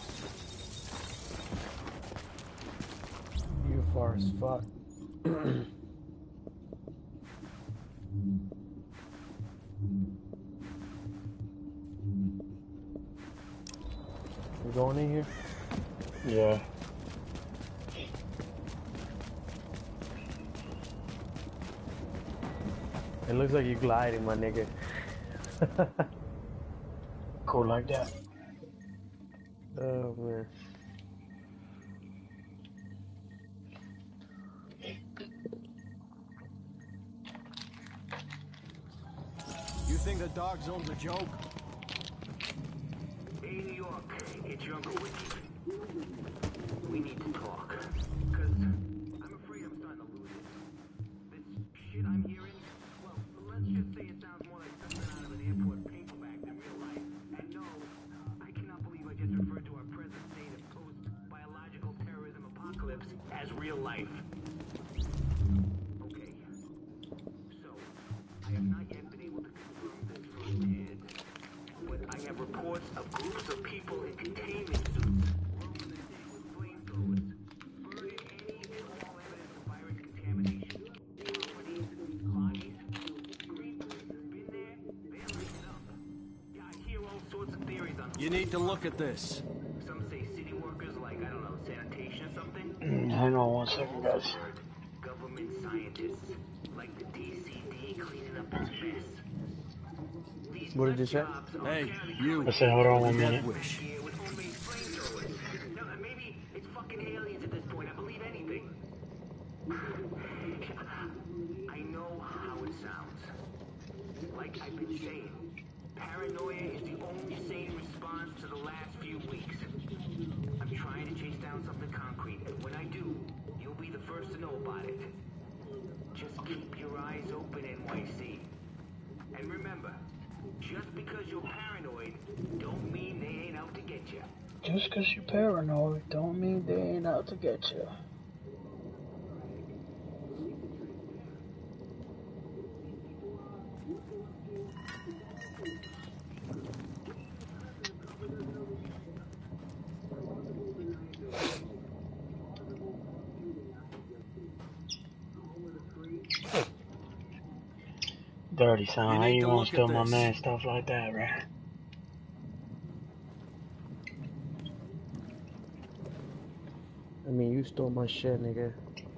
You far as fuck. You going in here? Yeah. It looks like you're gliding, my nigga. Cool like that. Oh, man. You think the dog zone's a joke? Hey, New York, it's your Uncle Ricky. We need to talk. Cause I'm afraid I'm starting to lose it. This shit I'm hearing, well, let's just say it sounds more like something out of an airport paperback than real life. And no, I cannot believe I just referred to our present state of post has real life. Okay. So, I have not yet been able to confirm this firsthand, but I have reports of groups of people in containment suits roaming the city with flamethrowers, burning any and all evidence of virus contamination. Properties, bodies, creepers have been there, they're lighting up. Yeah, I hear all sorts of theories on You need to look at this. some say city workers like, I don't know, sanitation or something. Hang on one second, guys. Government scientists like the DCD cleaning up this mess. These What did you say? Hey, you. I said, hold on 1 minute. Wish. with homemade flamethrowers. No, maybe it's fucking aliens at this point. I believe anything. I know how it sounds. Like I've been saying, paranoia is the only sane response to the last few weeks. I'm trying to chase down something concrete, and when I do, you'll be the first to know about it. Just keep your eyes open, NYC. And remember, just because you're paranoid, don't mean they ain't out to get you. Just because you're paranoid, don't mean they ain't out to get you. Dirty son, how you gonna steal my man stuff like that, right? I mean, you stole my shit, nigga.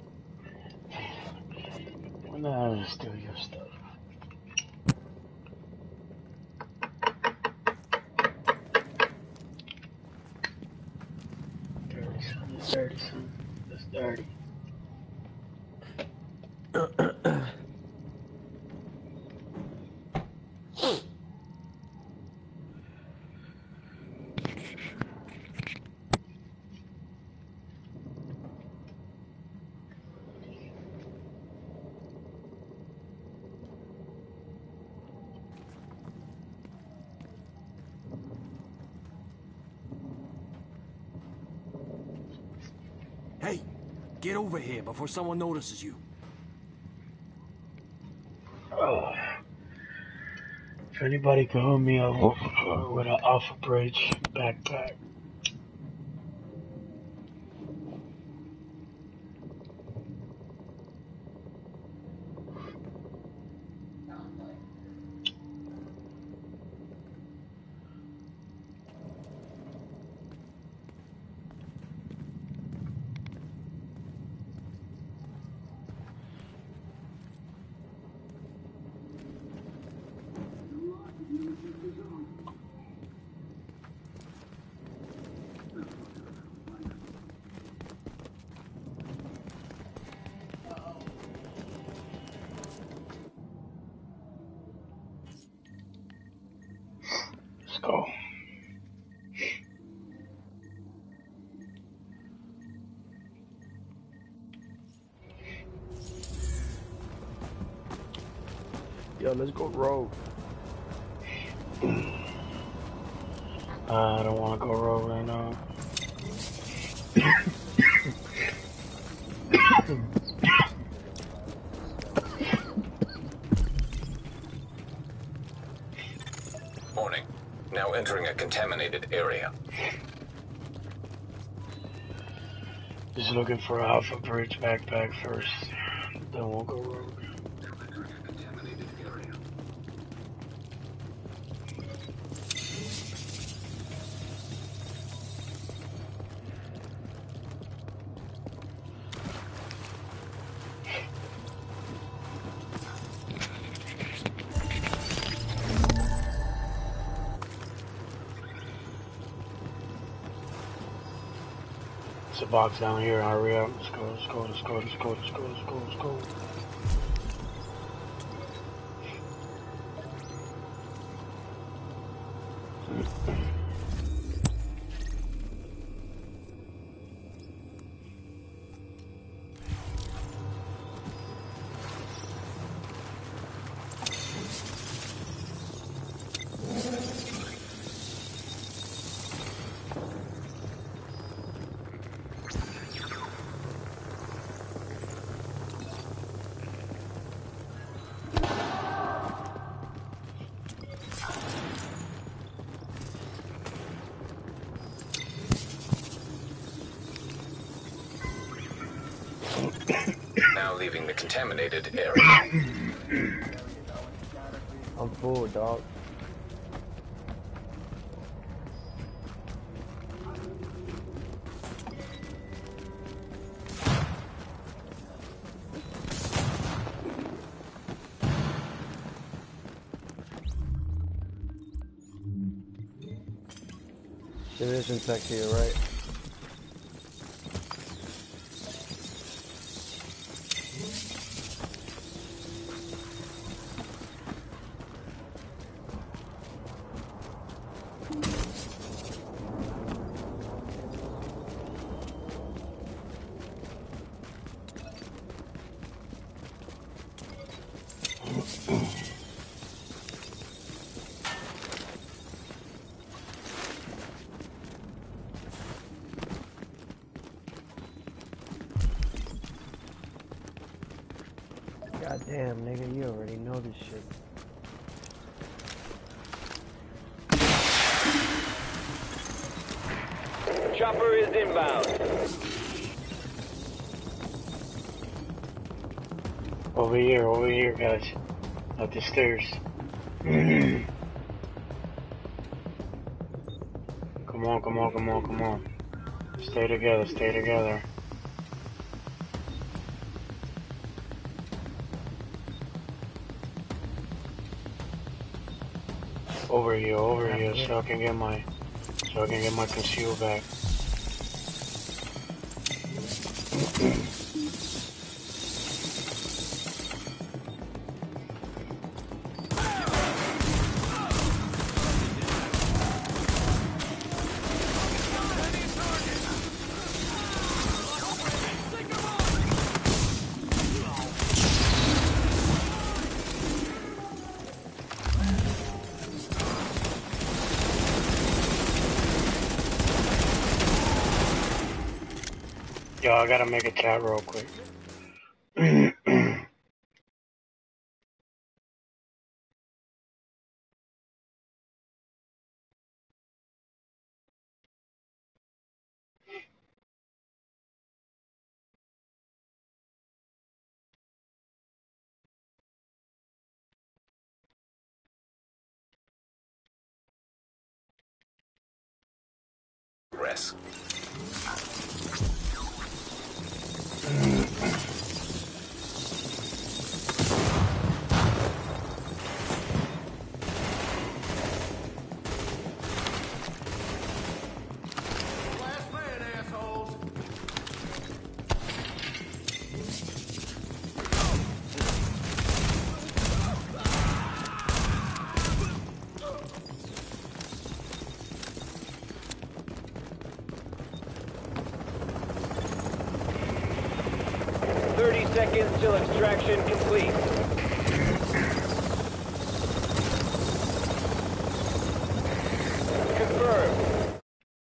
When the hell did I steal your stuff? Dirty son, it's dirty son. It's dirty. Hey, get over here before someone notices you. Oh. If anybody could hook me up with an Alpha Bridge backpack. Let's go. Yo, let's go rogue. I don't want to go rogue right now. Warning. Now entering a contaminated area. Just looking for an Alpha Bridge backpack first. Then we'll go rogue. There's a box down here, hurry up. Let's go, let's go, let's go, let's go, let's go, let's go, let's go. leaving the contaminated area. I'm full, dog. Division tech here, right? God damn, nigga, you already know this shit. Chopper is inbound. Over here, guys. Up the stairs. Come on. Stay together. Over here, so I can get my conceal back. Yo, I gotta make a chat real quick. Rest. Last man, assholes. Seconds till extraction complete. Confirmed.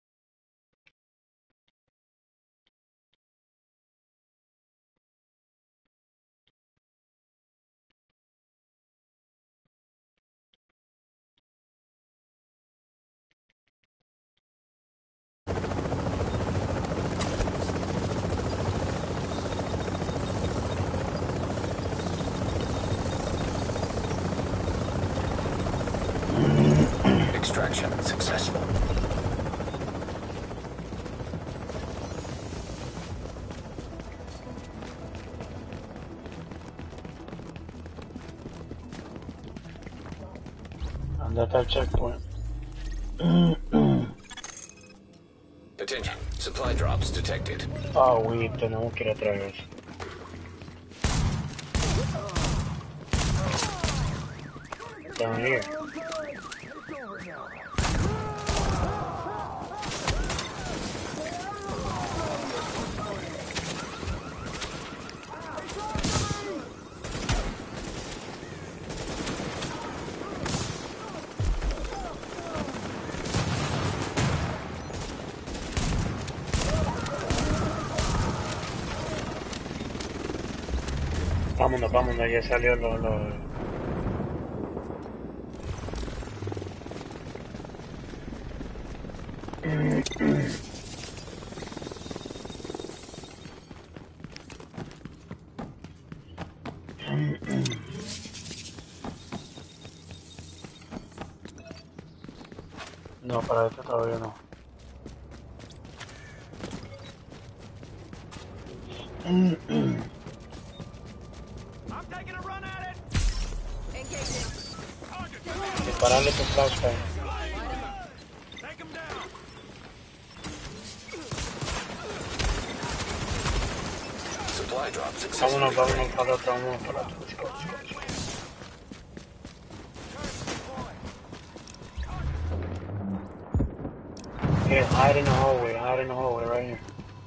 Extraction successful. I'm at that checkpoint. Attention. Supply drops detected. Ah, oui, tenemos que ir atrás. Down here. Vámonos, ya salió lo... No, para este todavía no. I'm taking a run at it. Dispararle tu flashbang. Take him down. Supply drop successfully. Vámonos para el otro, vámonos para el otro. Let's go. Here, hide in the hallway right here.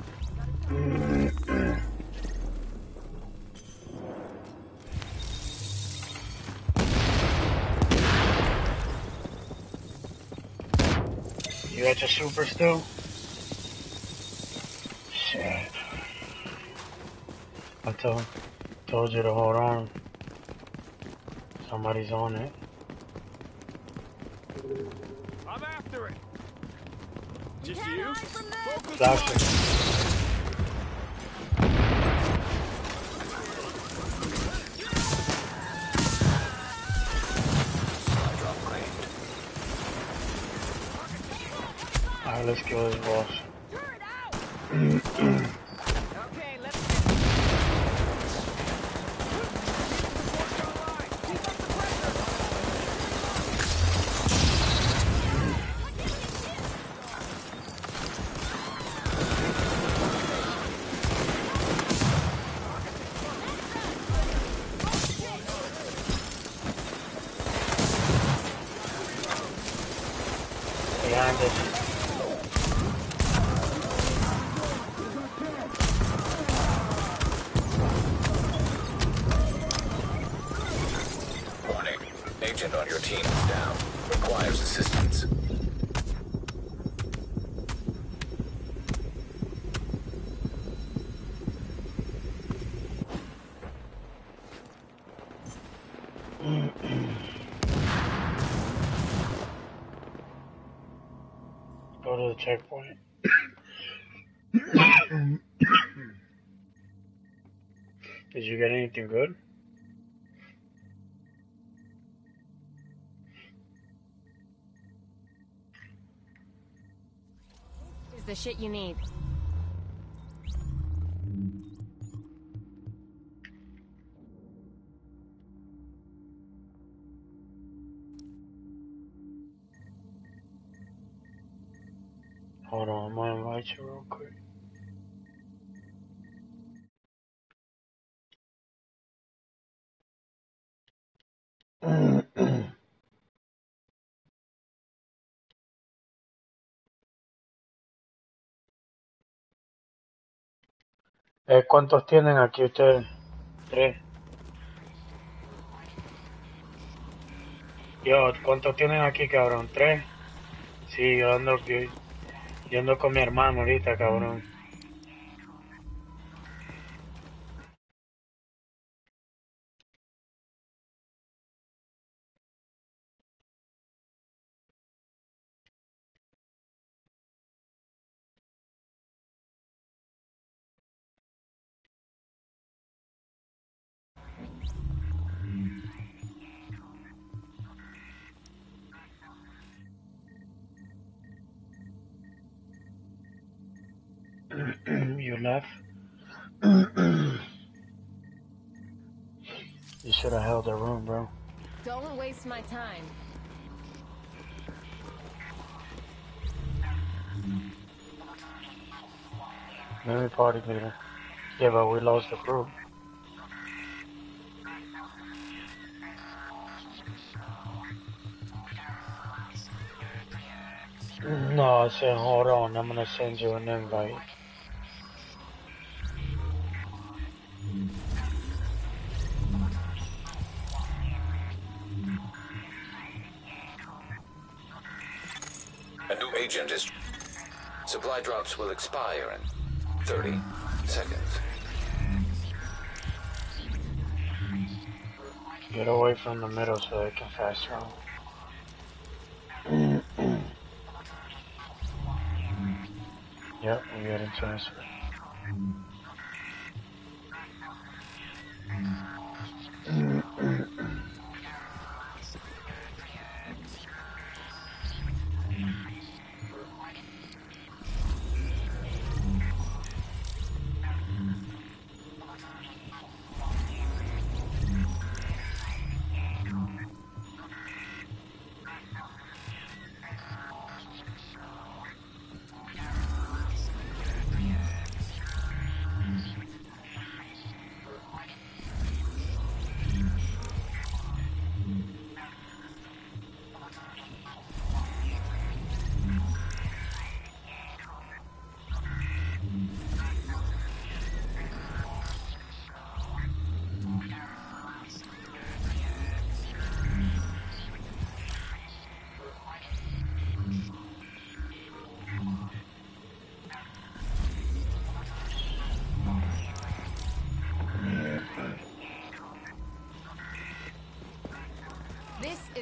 You got your super still? Shit. I told you to hold on. Somebody's on it. I'm after it. Just you? Flashing. Alright, let's kill this boss. Okay, let's Behind us. Warning. Agent on your team is down. Requires assistance. Go to the checkpoint. Did you get anything good? Is the shit you need. Hold on, I'm gonna invite you real quick. ¿Cuántos tienen aquí ustedes? 3. Yo, ¿cuántos tienen aquí, cabrón? 3. Sí, yo ando con mi hermano ahorita, cabrón. You left? You should have held the room, bro. Don't waste my time. Maybe party leader. Yeah, but we lost the group. No, I said hold on, I'm gonna send you an invite. A new agent is... Supply drops will expire in 30 seconds. Get away from the middle so they can fast travel. Yep, we're getting transferred.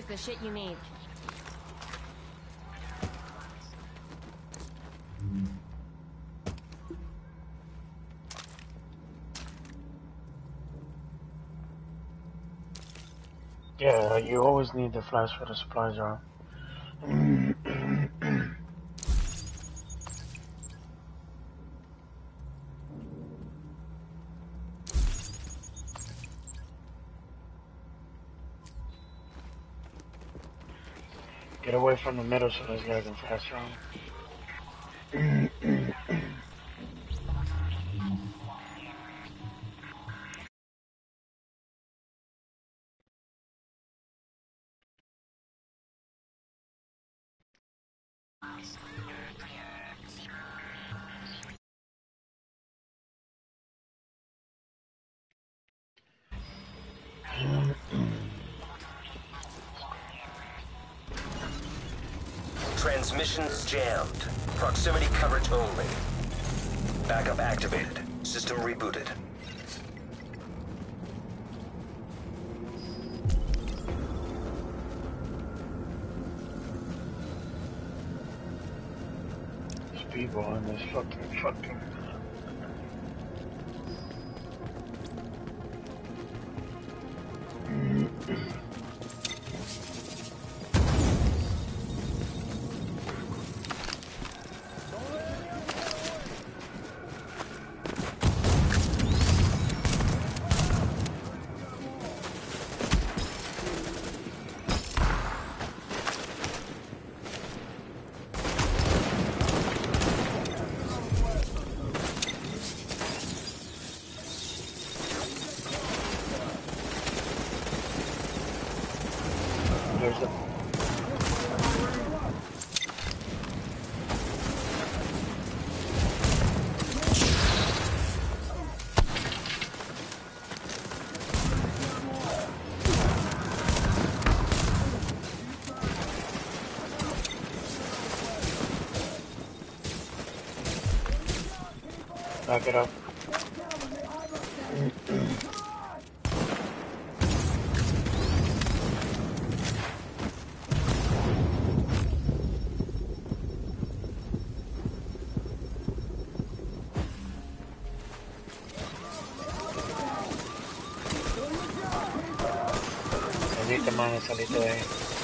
is the shit you need. Yeah, you always need the flash for the supply drop. Get away from the middle so those guys can flash drop. Transmissions jammed. Proximity coverage only. Backup activated. System rebooted. There's people on this fucking. There's a back it up. Salite, mano, salite de ahí.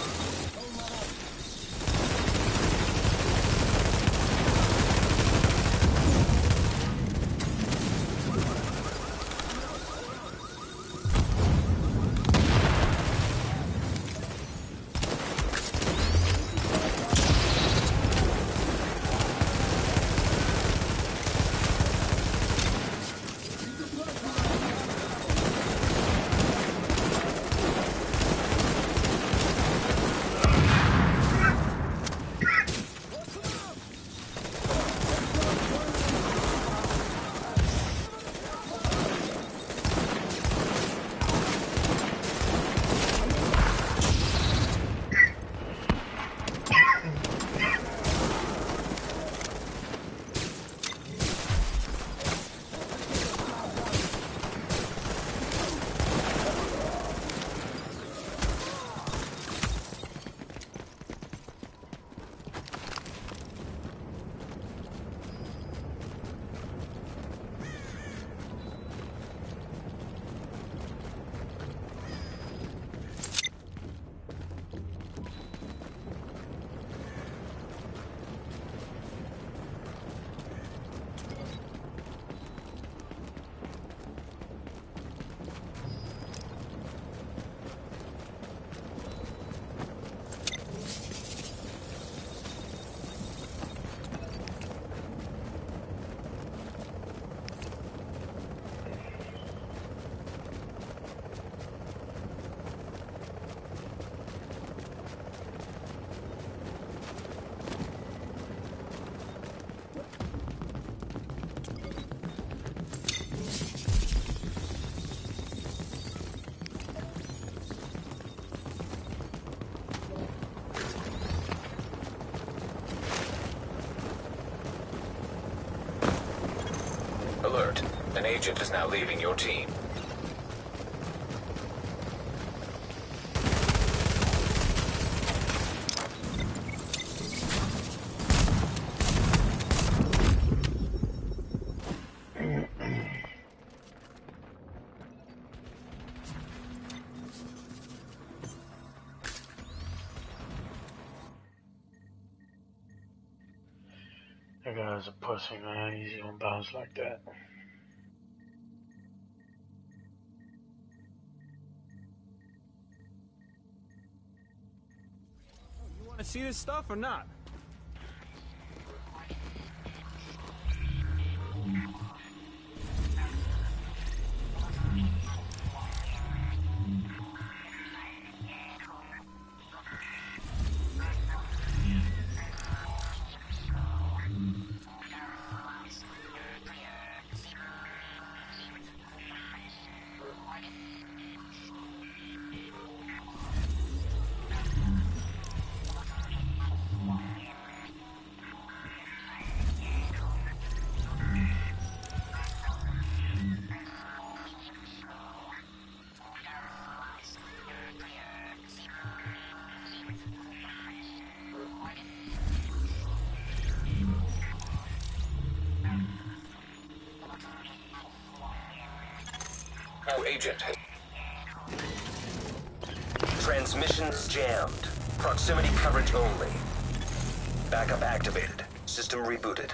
Alert. An agent is now leaving your team. is a pussy, man. He's gonna bounce like that. You want to see this stuff or not? Our agent has... Transmissions jammed. Proximity coverage only. Backup activated. System rebooted.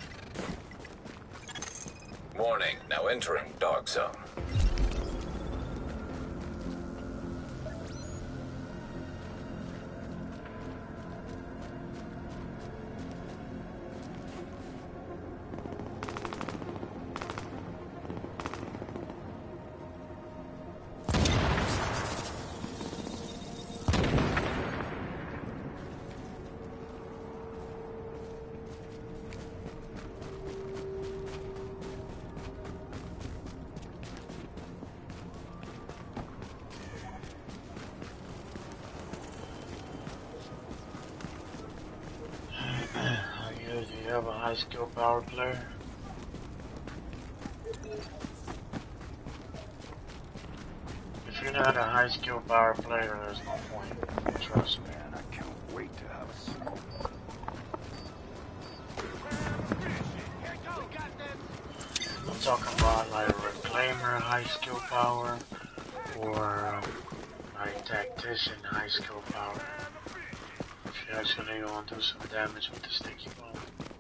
Warning, now entering dog zone. Do you have a high skill power player? If you're not a high skill power player, there's no point. Trust me. Man, I can't wait to have a smoke. I'm talking about like reclaimer high skill power or like tactician high skill power. If you actually gonna do some damage with the sticky bomb.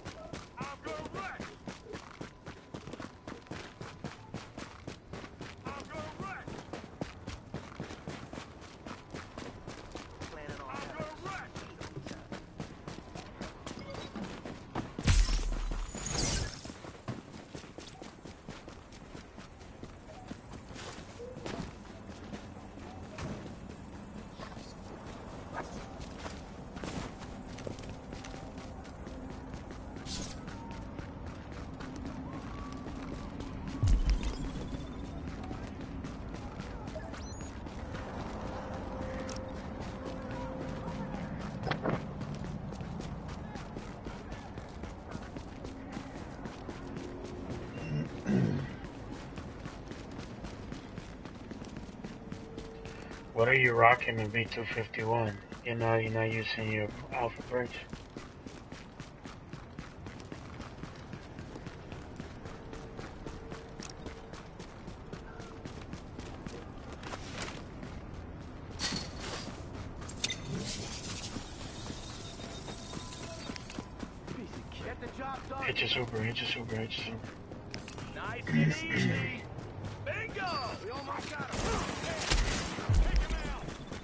What are you rocking in B251? You're not using your alpha bridge? Get the job done. Hit your super, hit your super, hit your super. Nice and easy. Bingo! We almost got him. Take him out.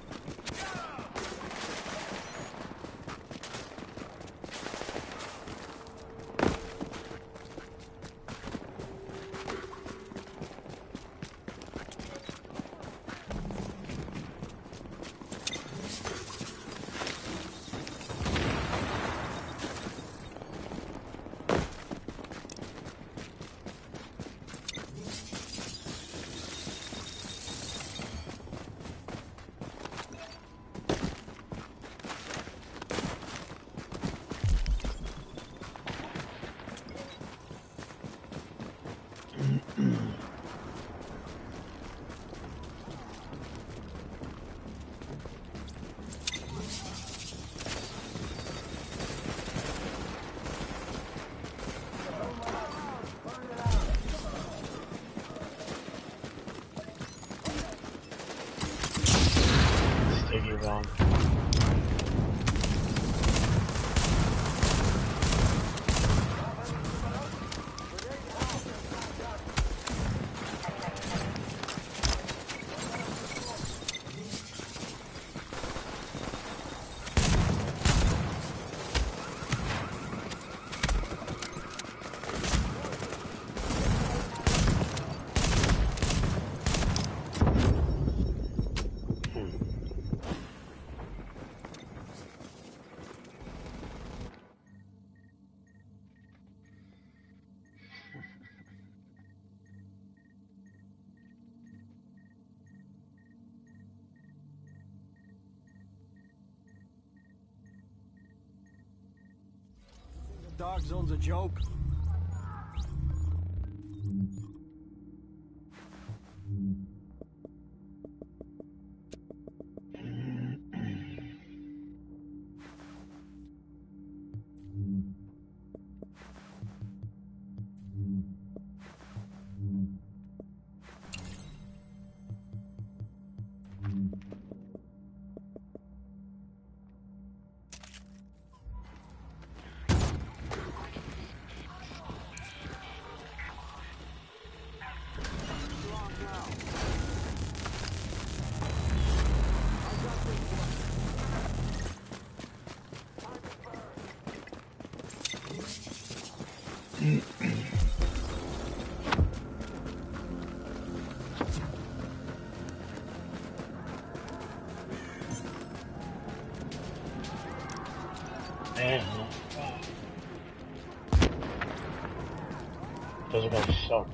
Sticky bomb. dark zone's a joke? Man, those guys suck.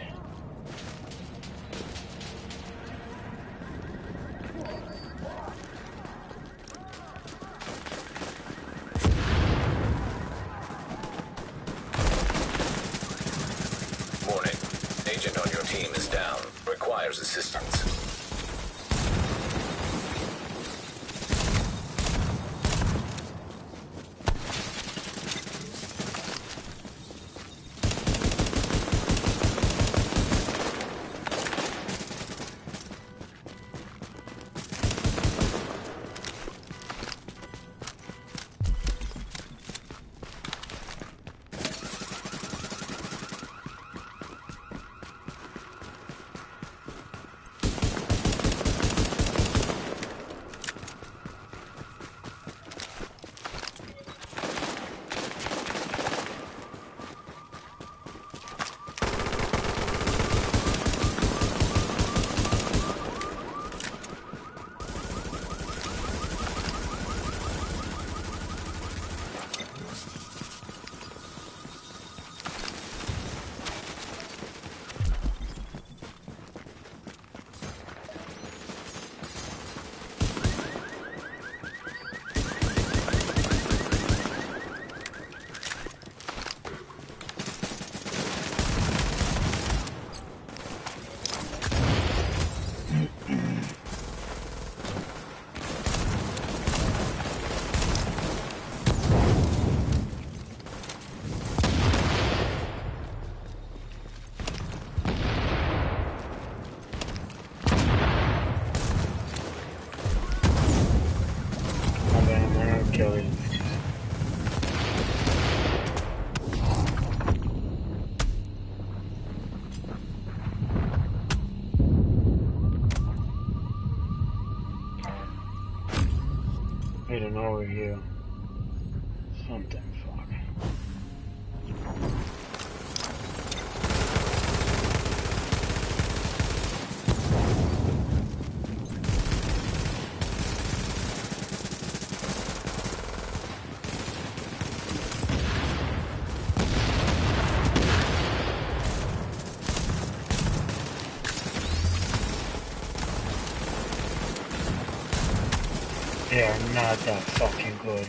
Warning. Agent on your team is down. Requires assistance. Need an overview. Something, fuck. They are not that fucking good.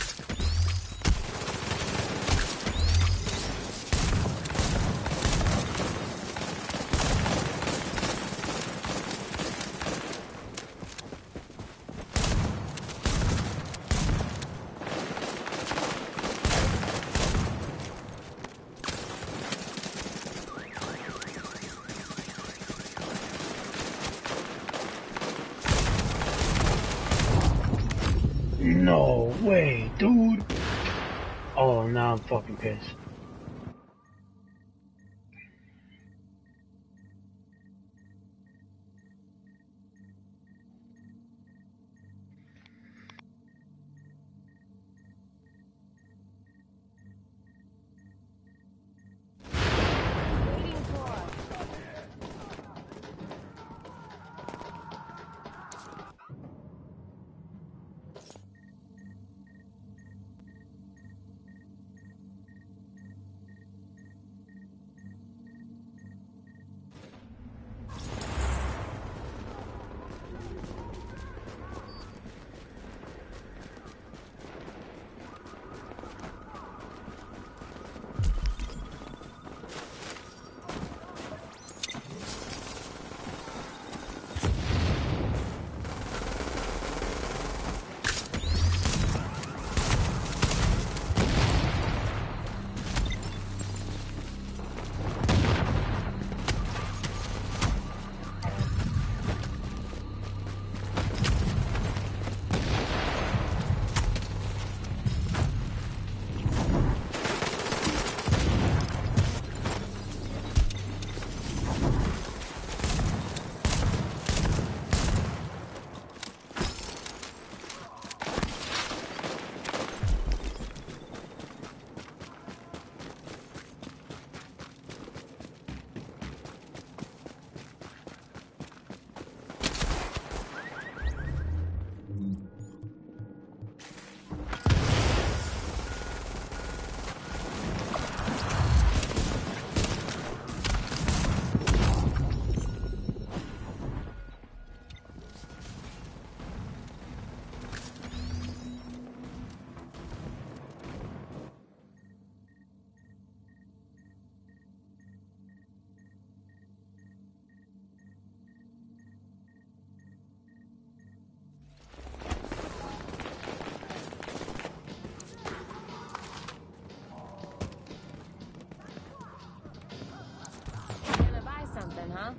No way, dude. Oh, now I'm fucking pissed. huh?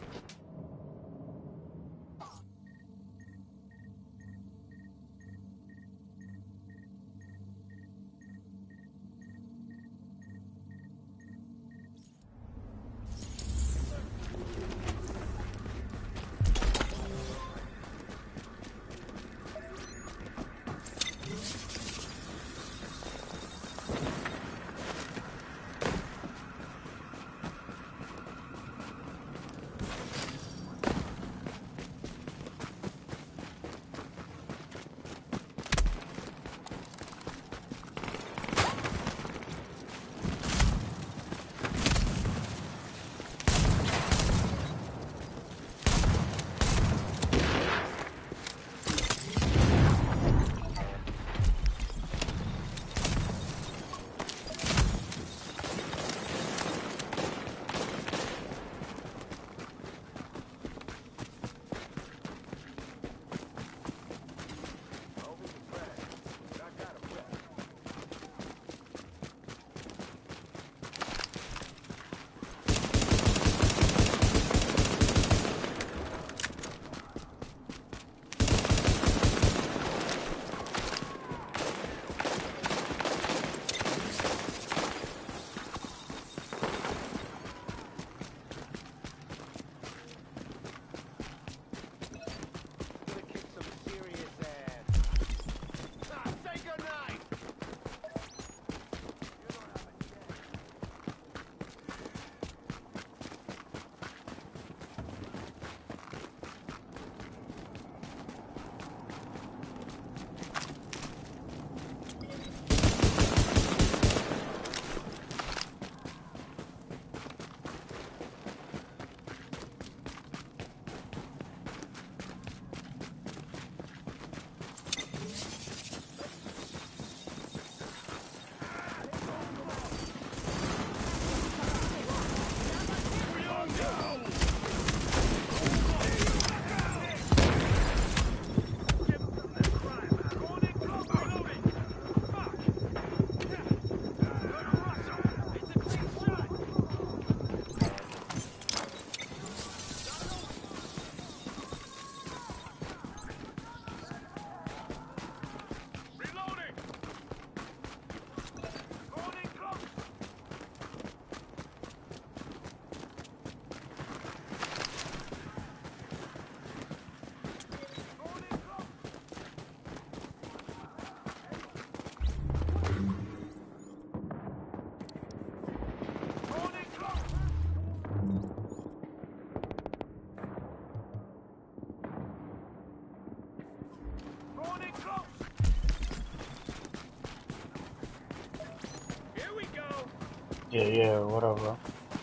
Yeah, whatever.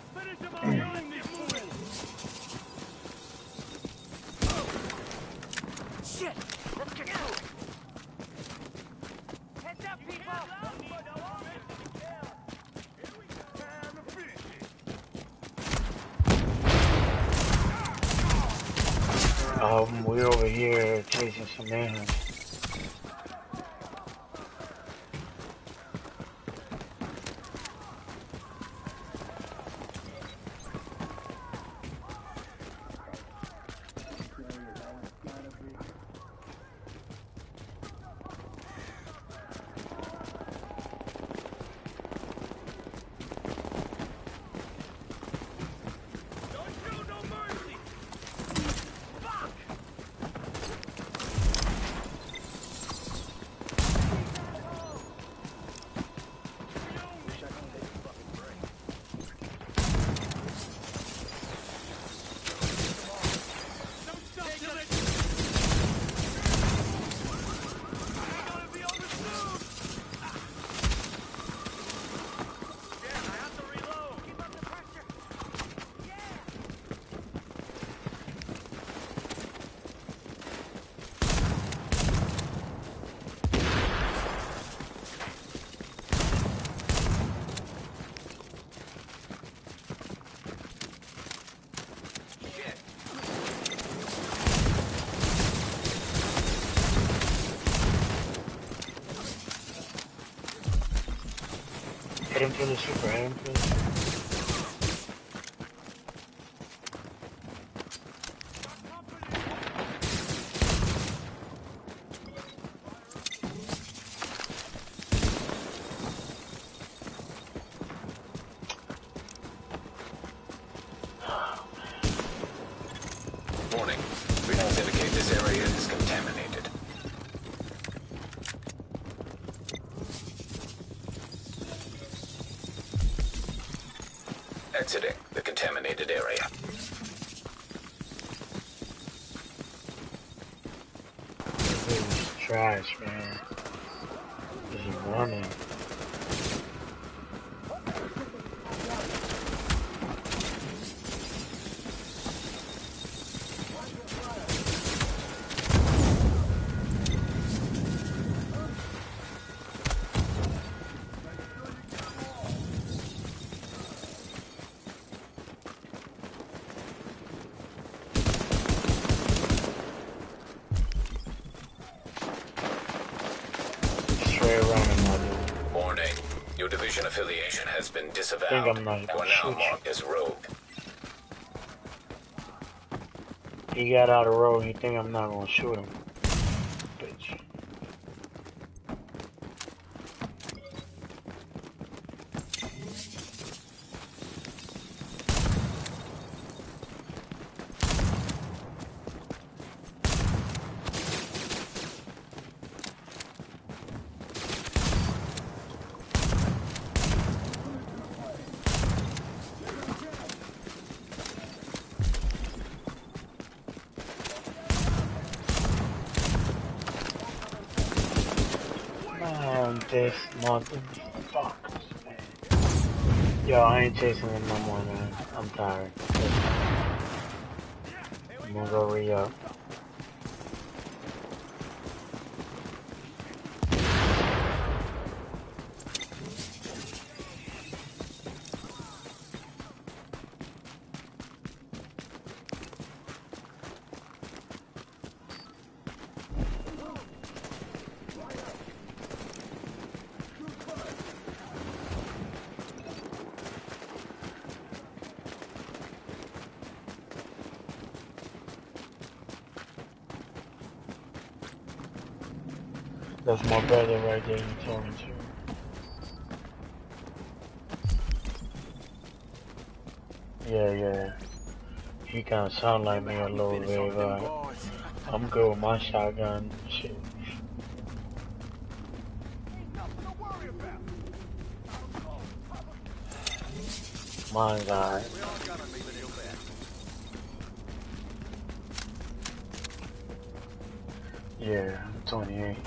Shit! Let's get through it! Heads up, people! We over here chasing some manhunt. Hit him for the super, hit him for the super. Exiting the contaminated area. This is trash, man. This is running. Warning. Your division affiliation has been disavowed. I think I'm not You are gonna now shoot marked as rogue. He got out of road. He think I'm not gonna shoot him. Bitch. Man, this motherfucker. Yo, I ain't chasing him no more, man. I'm tired. I'm gonna go re-up. That's my brother right there you talking to. Yeah. He kinda sound like me a little bit, but I'm good with my shotgun shit. Mine's alright. Yeah, I'm 28.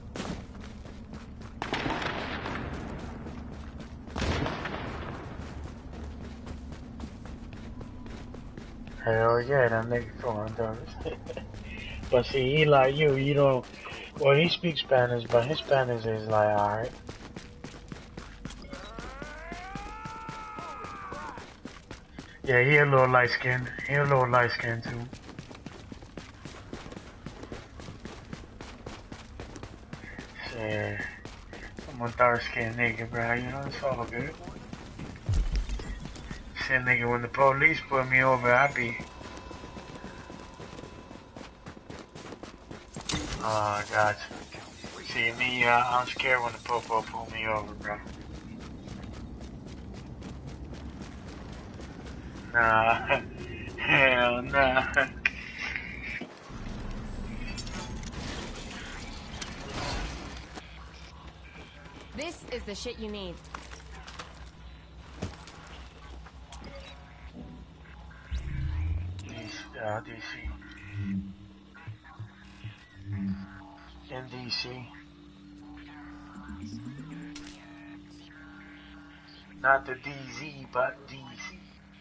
Hell yeah, that nigga foreign does. But see, he like you don't. Well, he speaks Spanish, but his Spanish is like alright. Yeah, he a little light skinned. He a little light skinned too. Yeah, I'm a dark skinned nigga, bro. You know, it's all good. Shit, nigga, when the police put me over, I be. Oh, gotcha. See, me, I'm scared when the popo pull me over, bro. Nah. Hell nah. This is the shit you need. DC. In DC. Not the DZ, but DC.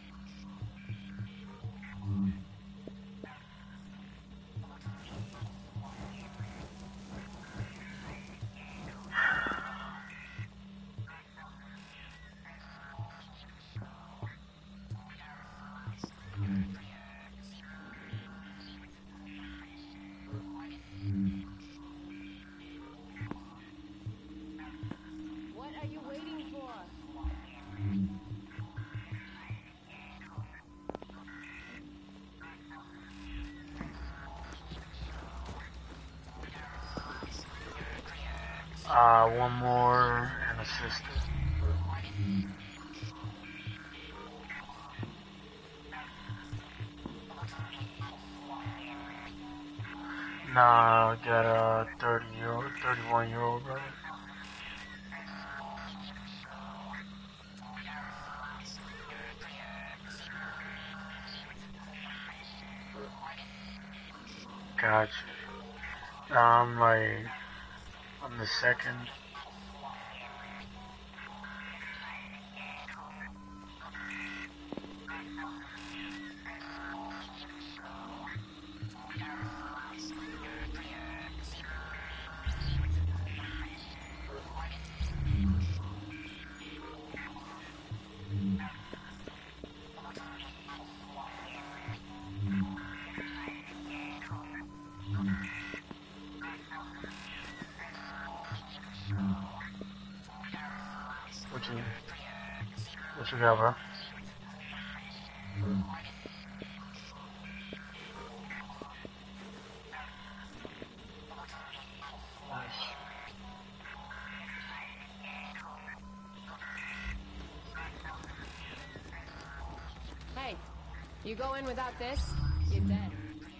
What are you waiting for? One more and assistant. Nah, I got a 31-year-old brother. Gotcha. I'm like on the second. What you got, bro? Hey, you go in without this, you're dead.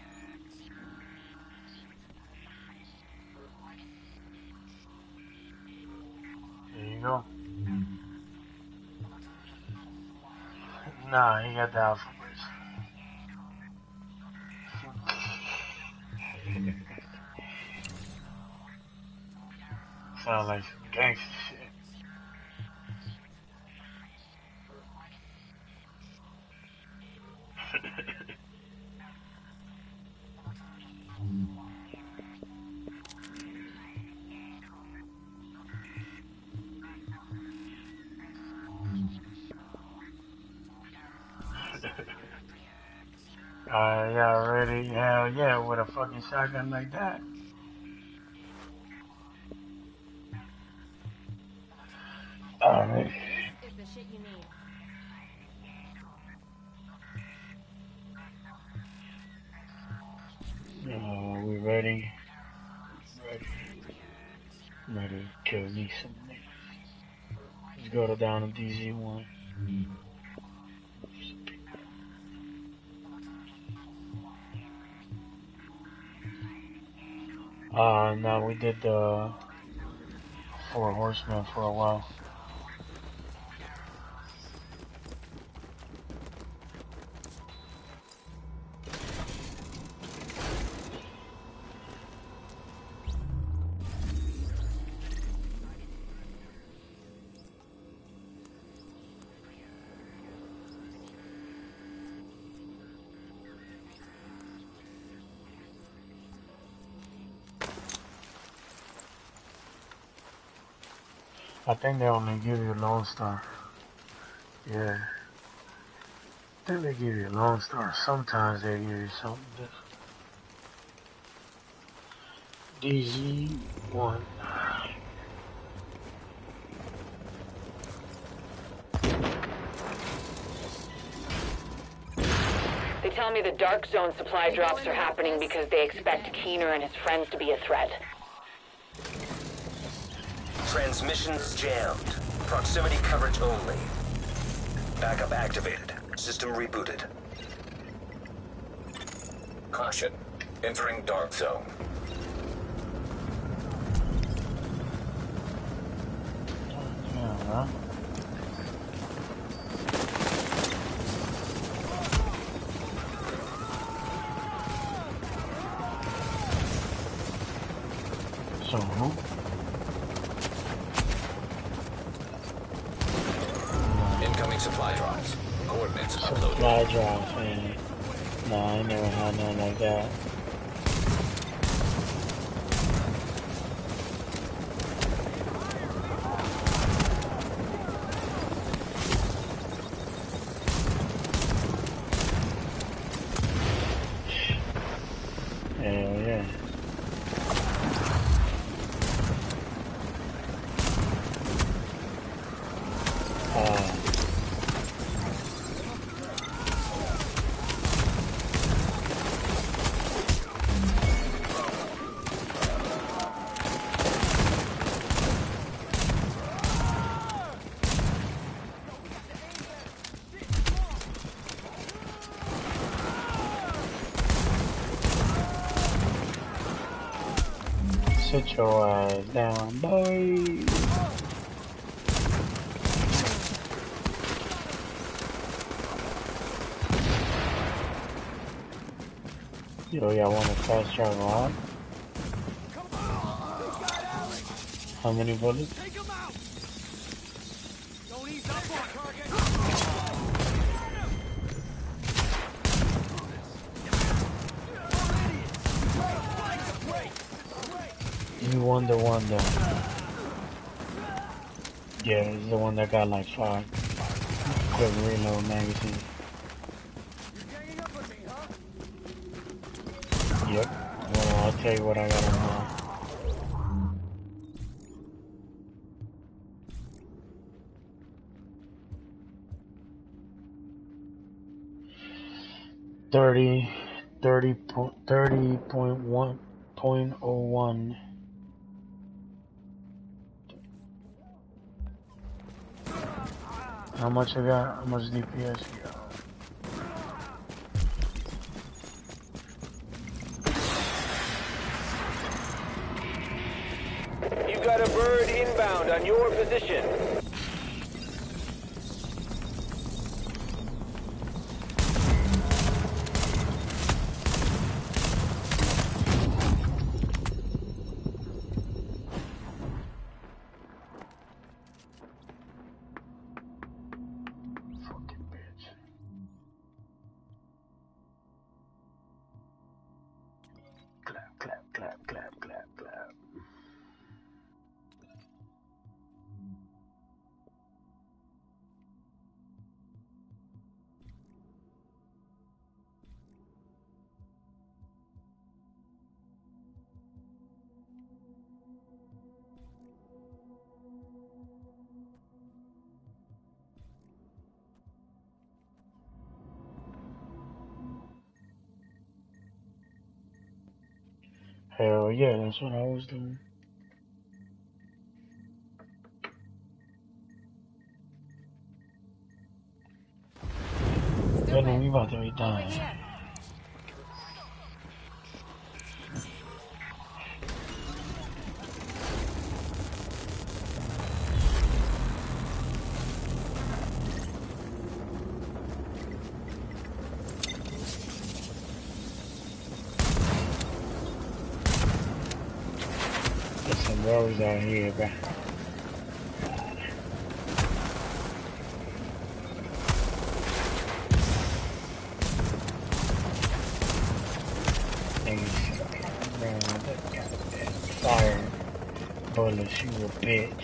There you go. Nah, he got the alphabets. Sound like some gangster shit. Yeah, ready? Hell yeah, with a fucking shotgun like that. Alright. Is the shit you need. We ready? Ready to kill me some niggas. Let's go to down to DZ1. No, we did the Four Horsemen for a while. I think they only give you Lone Star. Yeah. I think they give you Lone Star. Sometimes they give you something different. DZ1. They tell me the Dark Zone supply drops are happening because they expect Keener and his friends to be a threat. Transmissions jammed. Proximity coverage only. Backup activated. System rebooted. Caution. Entering Dark Zone. Yeah, So who? Incoming supply drops. Coordinates uploaded. Supply drops, man. Nah, I ain't never had nothing like that. Hell yeah. Sit your ass down, boy. Yo, y'all want to fast travel on? How many bullets? Take him out! Don't ease up on target! You won the one though. Yeah, it's the one that got like 5 quick reload magazine. You're ganging up on me, huh? Yep. Well, I'll tell you what I got on now. Thirty point 1.01. How much I got? How much DPS you got? You got a bird inbound on your position. Fucking bitch. Clap, clap, clap, clap, clap, clap. Hell yeah, that's what I was doing. Tell them we about to be done. There's some roads out here, bruh. Fire bullets, you a bitch.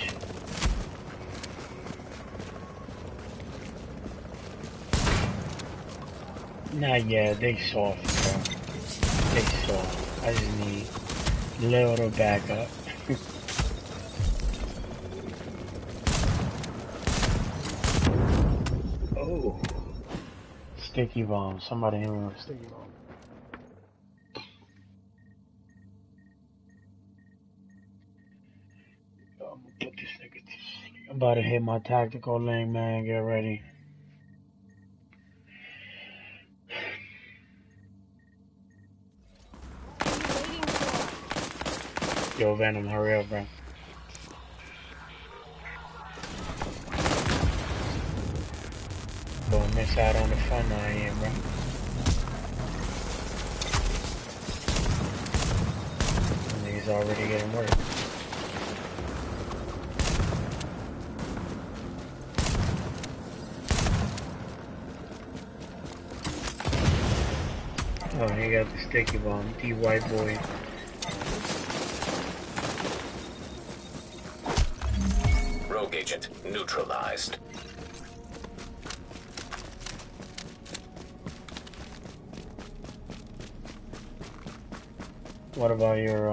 Nah, yeah, they soft, bro. They soft. I just need a little backup. Oh. Sticky bomb. Somebody hit me with a sticky bomb. I'm gonna put this nigga to sleep. I'm about to hit my tactical lane, man. Get ready. Yo, Venom, hurry up, bro. Don't miss out on the fun out here, bro. Niggas already getting work. Oh, he got the sticky bomb. The white boy. Rogue agent neutralized. What about your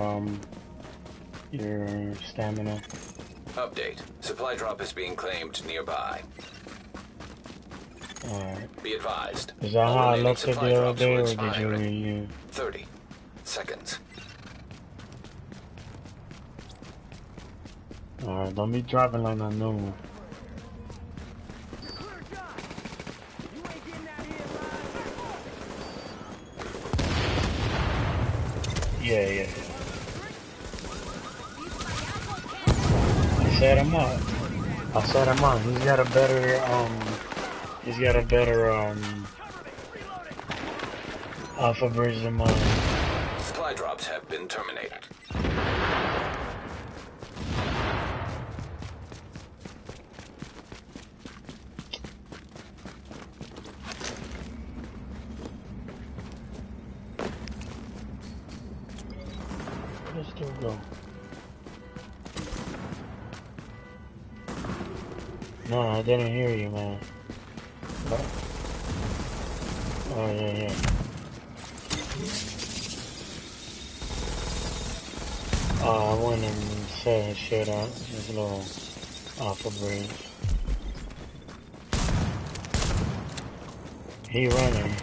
stamina? Update. Supply drop is being claimed nearby. Alright. Be advised. Is that how I remaining looked at supply the other drops day, will or did you expire in renew? 30 seconds. Alright, don't be driving like that no more. Yeah. I set him up. He's got a better Alpha Bridge the mine. Supply drops have been terminated. Let's still go. No, I didn't hear you, man. What? Oh, yeah. Oh, I went and set shit up. This little Alpha Bridge. He running.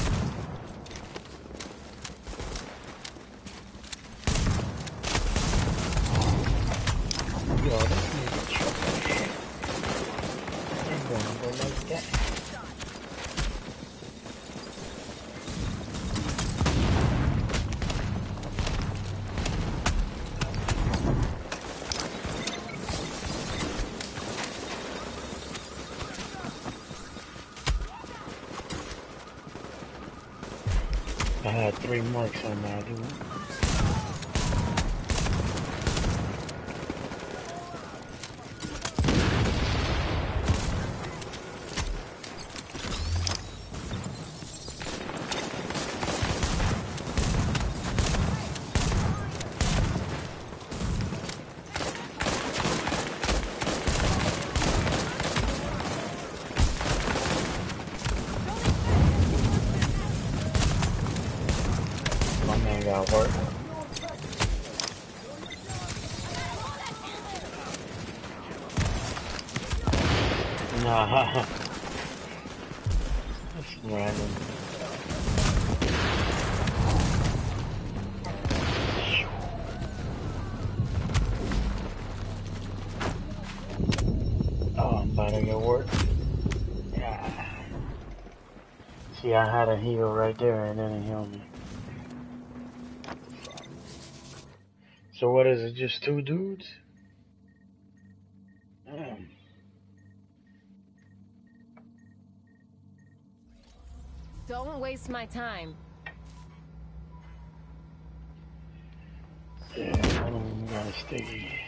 Yo, this nigga tripping. Ain't gonna go like that. I had 3 marks on that, dude. My man got work. Nah. That's random. Oh, I'm about to get work. Yeah. See, I had a heal right there and then it healed me. So what is it, just 2 dudes? Damn. Don't waste my time. Yeah, I don't even gotta stay.